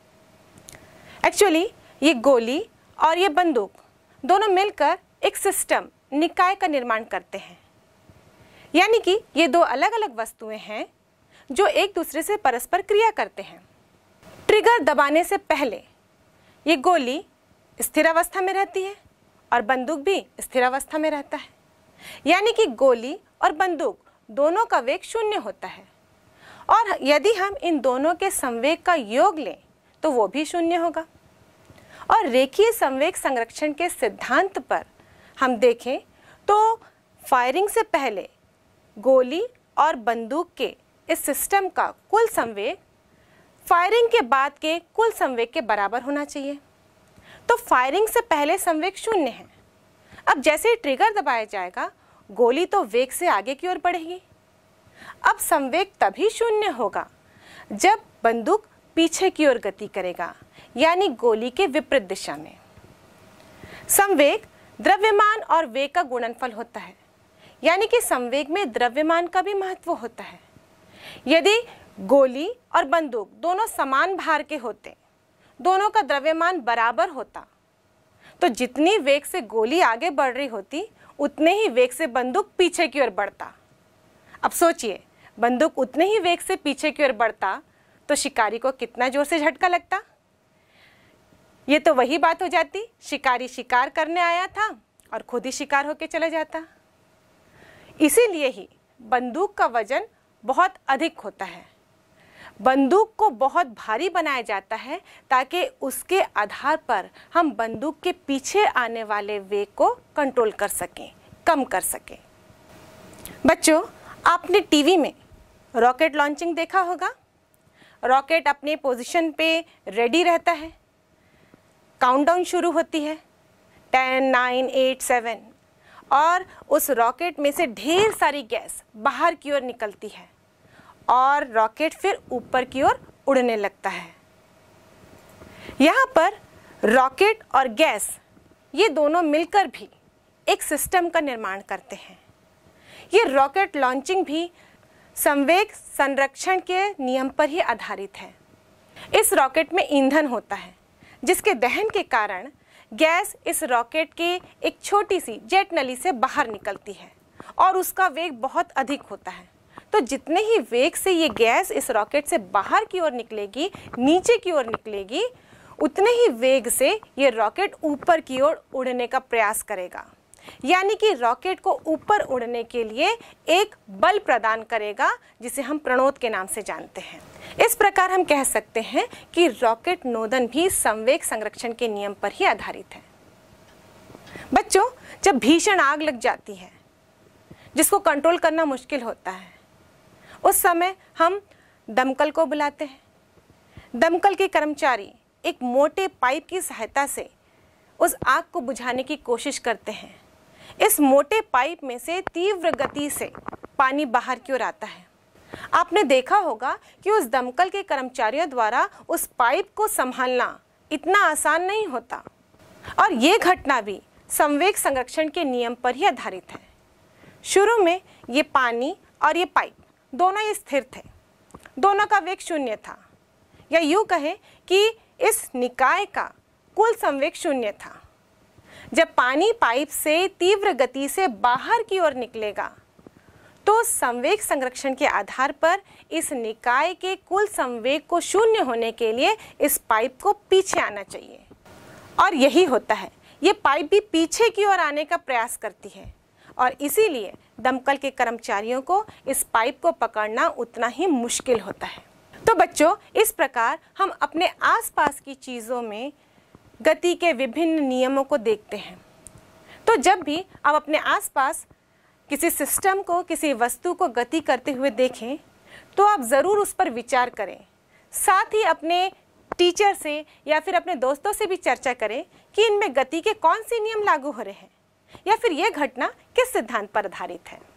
एक्चुअली ये गोली और ये बंदूक दोनों मिलकर एक सिस्टम, निकाय का निर्माण करते हैं। यानी कि ये दो अलग अलग वस्तुएं हैं जो एक दूसरे से परस्पर क्रिया करते हैं। ट्रिगर दबाने से पहले ये गोली स्थिर अवस्था में रहती है और बंदूक भी स्थिर अवस्था में रहता है। यानी कि गोली और बंदूक दोनों का वेग शून्य होता है, और यदि हम इन दोनों के संवेग का योग लें तो वो भी शून्य होगा। और रेखीय संवेग संरक्षण के सिद्धांत पर हम देखें तो फायरिंग से पहले गोली और बंदूक के इस सिस्टम का कुल संवेग फायरिंग के बाद के कुल संवेग के बराबर होना चाहिए। तो फायरिंग से पहले संवेग शून्य है। अब जैसे ही ट्रिगर दबाया जाएगा, गोली तो वेग से आगे की ओर बढ़ेगी, अब संवेग तभी शून्य होगा जब बंदूक पीछे की ओर गति करेगा, यानी गोली के विपरीत दिशा में। संवेग द्रव्यमान और वेग का गुणनफल होता है, यानी कि संवेग में द्रव्यमान का भी महत्व होता है। यदि गोली और बंदूक दोनों समान भार के होते, दोनों का द्रव्यमान बराबर होता, तो जितनी वेग से गोली आगे बढ़ रही होती उतने ही वेग से बंदूक पीछे की ओर बढ़ता। अब सोचिए, बंदूक उतने ही वेग से पीछे की ओर बढ़ता तो शिकारी को कितना जोर से झटका लगता। ये तो वही बात हो जाती, शिकारी शिकार करने आया था और खुद ही शिकार होके चला जाता। इसीलिए ही बंदूक का वजन बहुत अधिक होता है। बंदूक को बहुत भारी बनाया जाता है ताकि उसके आधार पर हम बंदूक के पीछे आने वाले वेग को कंट्रोल कर सकें, कम कर सकें। बच्चों, आपने टीवी में रॉकेट लॉन्चिंग देखा होगा। रॉकेट अपने पोजीशन पे रेडी रहता है, काउंटडाउन शुरू होती है, टेन, नाइन, एट, सेवन, और उस रॉकेट में से ढेर सारी गैस बाहर की ओर निकलती है और रॉकेट फिर ऊपर की ओर उड़ने लगता है। यहाँ पर रॉकेट और गैस ये दोनों मिलकर भी एक सिस्टम का निर्माण करते हैं। ये रॉकेट लॉन्चिंग भी संवेग संरक्षण के नियम पर ही आधारित है। इस रॉकेट में ईंधन होता है जिसके दहन के कारण गैस इस रॉकेट के एक छोटी सी जेट नली से बाहर निकलती है और उसका वेग बहुत अधिक होता है। तो जितने ही वेग से ये गैस इस रॉकेट से बाहर की ओर निकलेगी, नीचे की ओर निकलेगी, उतने ही वेग से ये रॉकेट ऊपर की ओर उड़ने का प्रयास करेगा, यानी कि रॉकेट को ऊपर उड़ने के लिए एक बल प्रदान करेगा जिसे हम प्रणोद के नाम से जानते हैं। इस प्रकार हम कह सकते हैं कि रॉकेट नोदन भी संवेग संरक्षण के नियम पर ही आधारित है। बच्चों, जब भीषण आग लग जाती है जिसको कंट्रोल करना मुश्किल होता है, उस समय हम दमकल को बुलाते हैं। दमकल के कर्मचारी एक मोटे पाइप की सहायता से उस आग को बुझाने की कोशिश करते हैं। इस मोटे पाइप में से तीव्र गति से पानी बाहर की ओर आता है। आपने देखा होगा कि उस दमकल के कर्मचारियों द्वारा उस पाइप को संभालना इतना आसान नहीं होता, और ये घटना भी संवेग संरक्षण के नियम पर ही आधारित है। शुरू में ये पानी और ये पाइप दोनों ही स्थिर थे, दोनों का वेग शून्य था, या यूँ कहें कि इस निकाय का कुल संवेग शून्य था। जब पानी पाइप से तीव्र गति से बाहर की ओर निकलेगा तो संवेग संरक्षण के आधार पर इस निकाय के कुल संवेग को शून्य होने के लिए इस पाइप को पीछे आना चाहिए, और यही होता है। ये पाइप भी पीछे की ओर आने का प्रयास करती है और इसीलिए दमकल के कर्मचारियों को इस पाइप को पकड़ना उतना ही मुश्किल होता है। तो बच्चों, इस प्रकार हम अपने आसपास की चीज़ों में गति के विभिन्न नियमों को देखते हैं। तो जब भी आप अपने आसपास किसी सिस्टम को, किसी वस्तु को गति करते हुए देखें तो आप ज़रूर उस पर विचार करें। साथ ही अपने टीचर से या फिर अपने दोस्तों से भी चर्चा करें कि इनमें गति के कौन से नियम लागू हो रहे हैं या फिर यह घटना किस सिद्धांत पर आधारित है।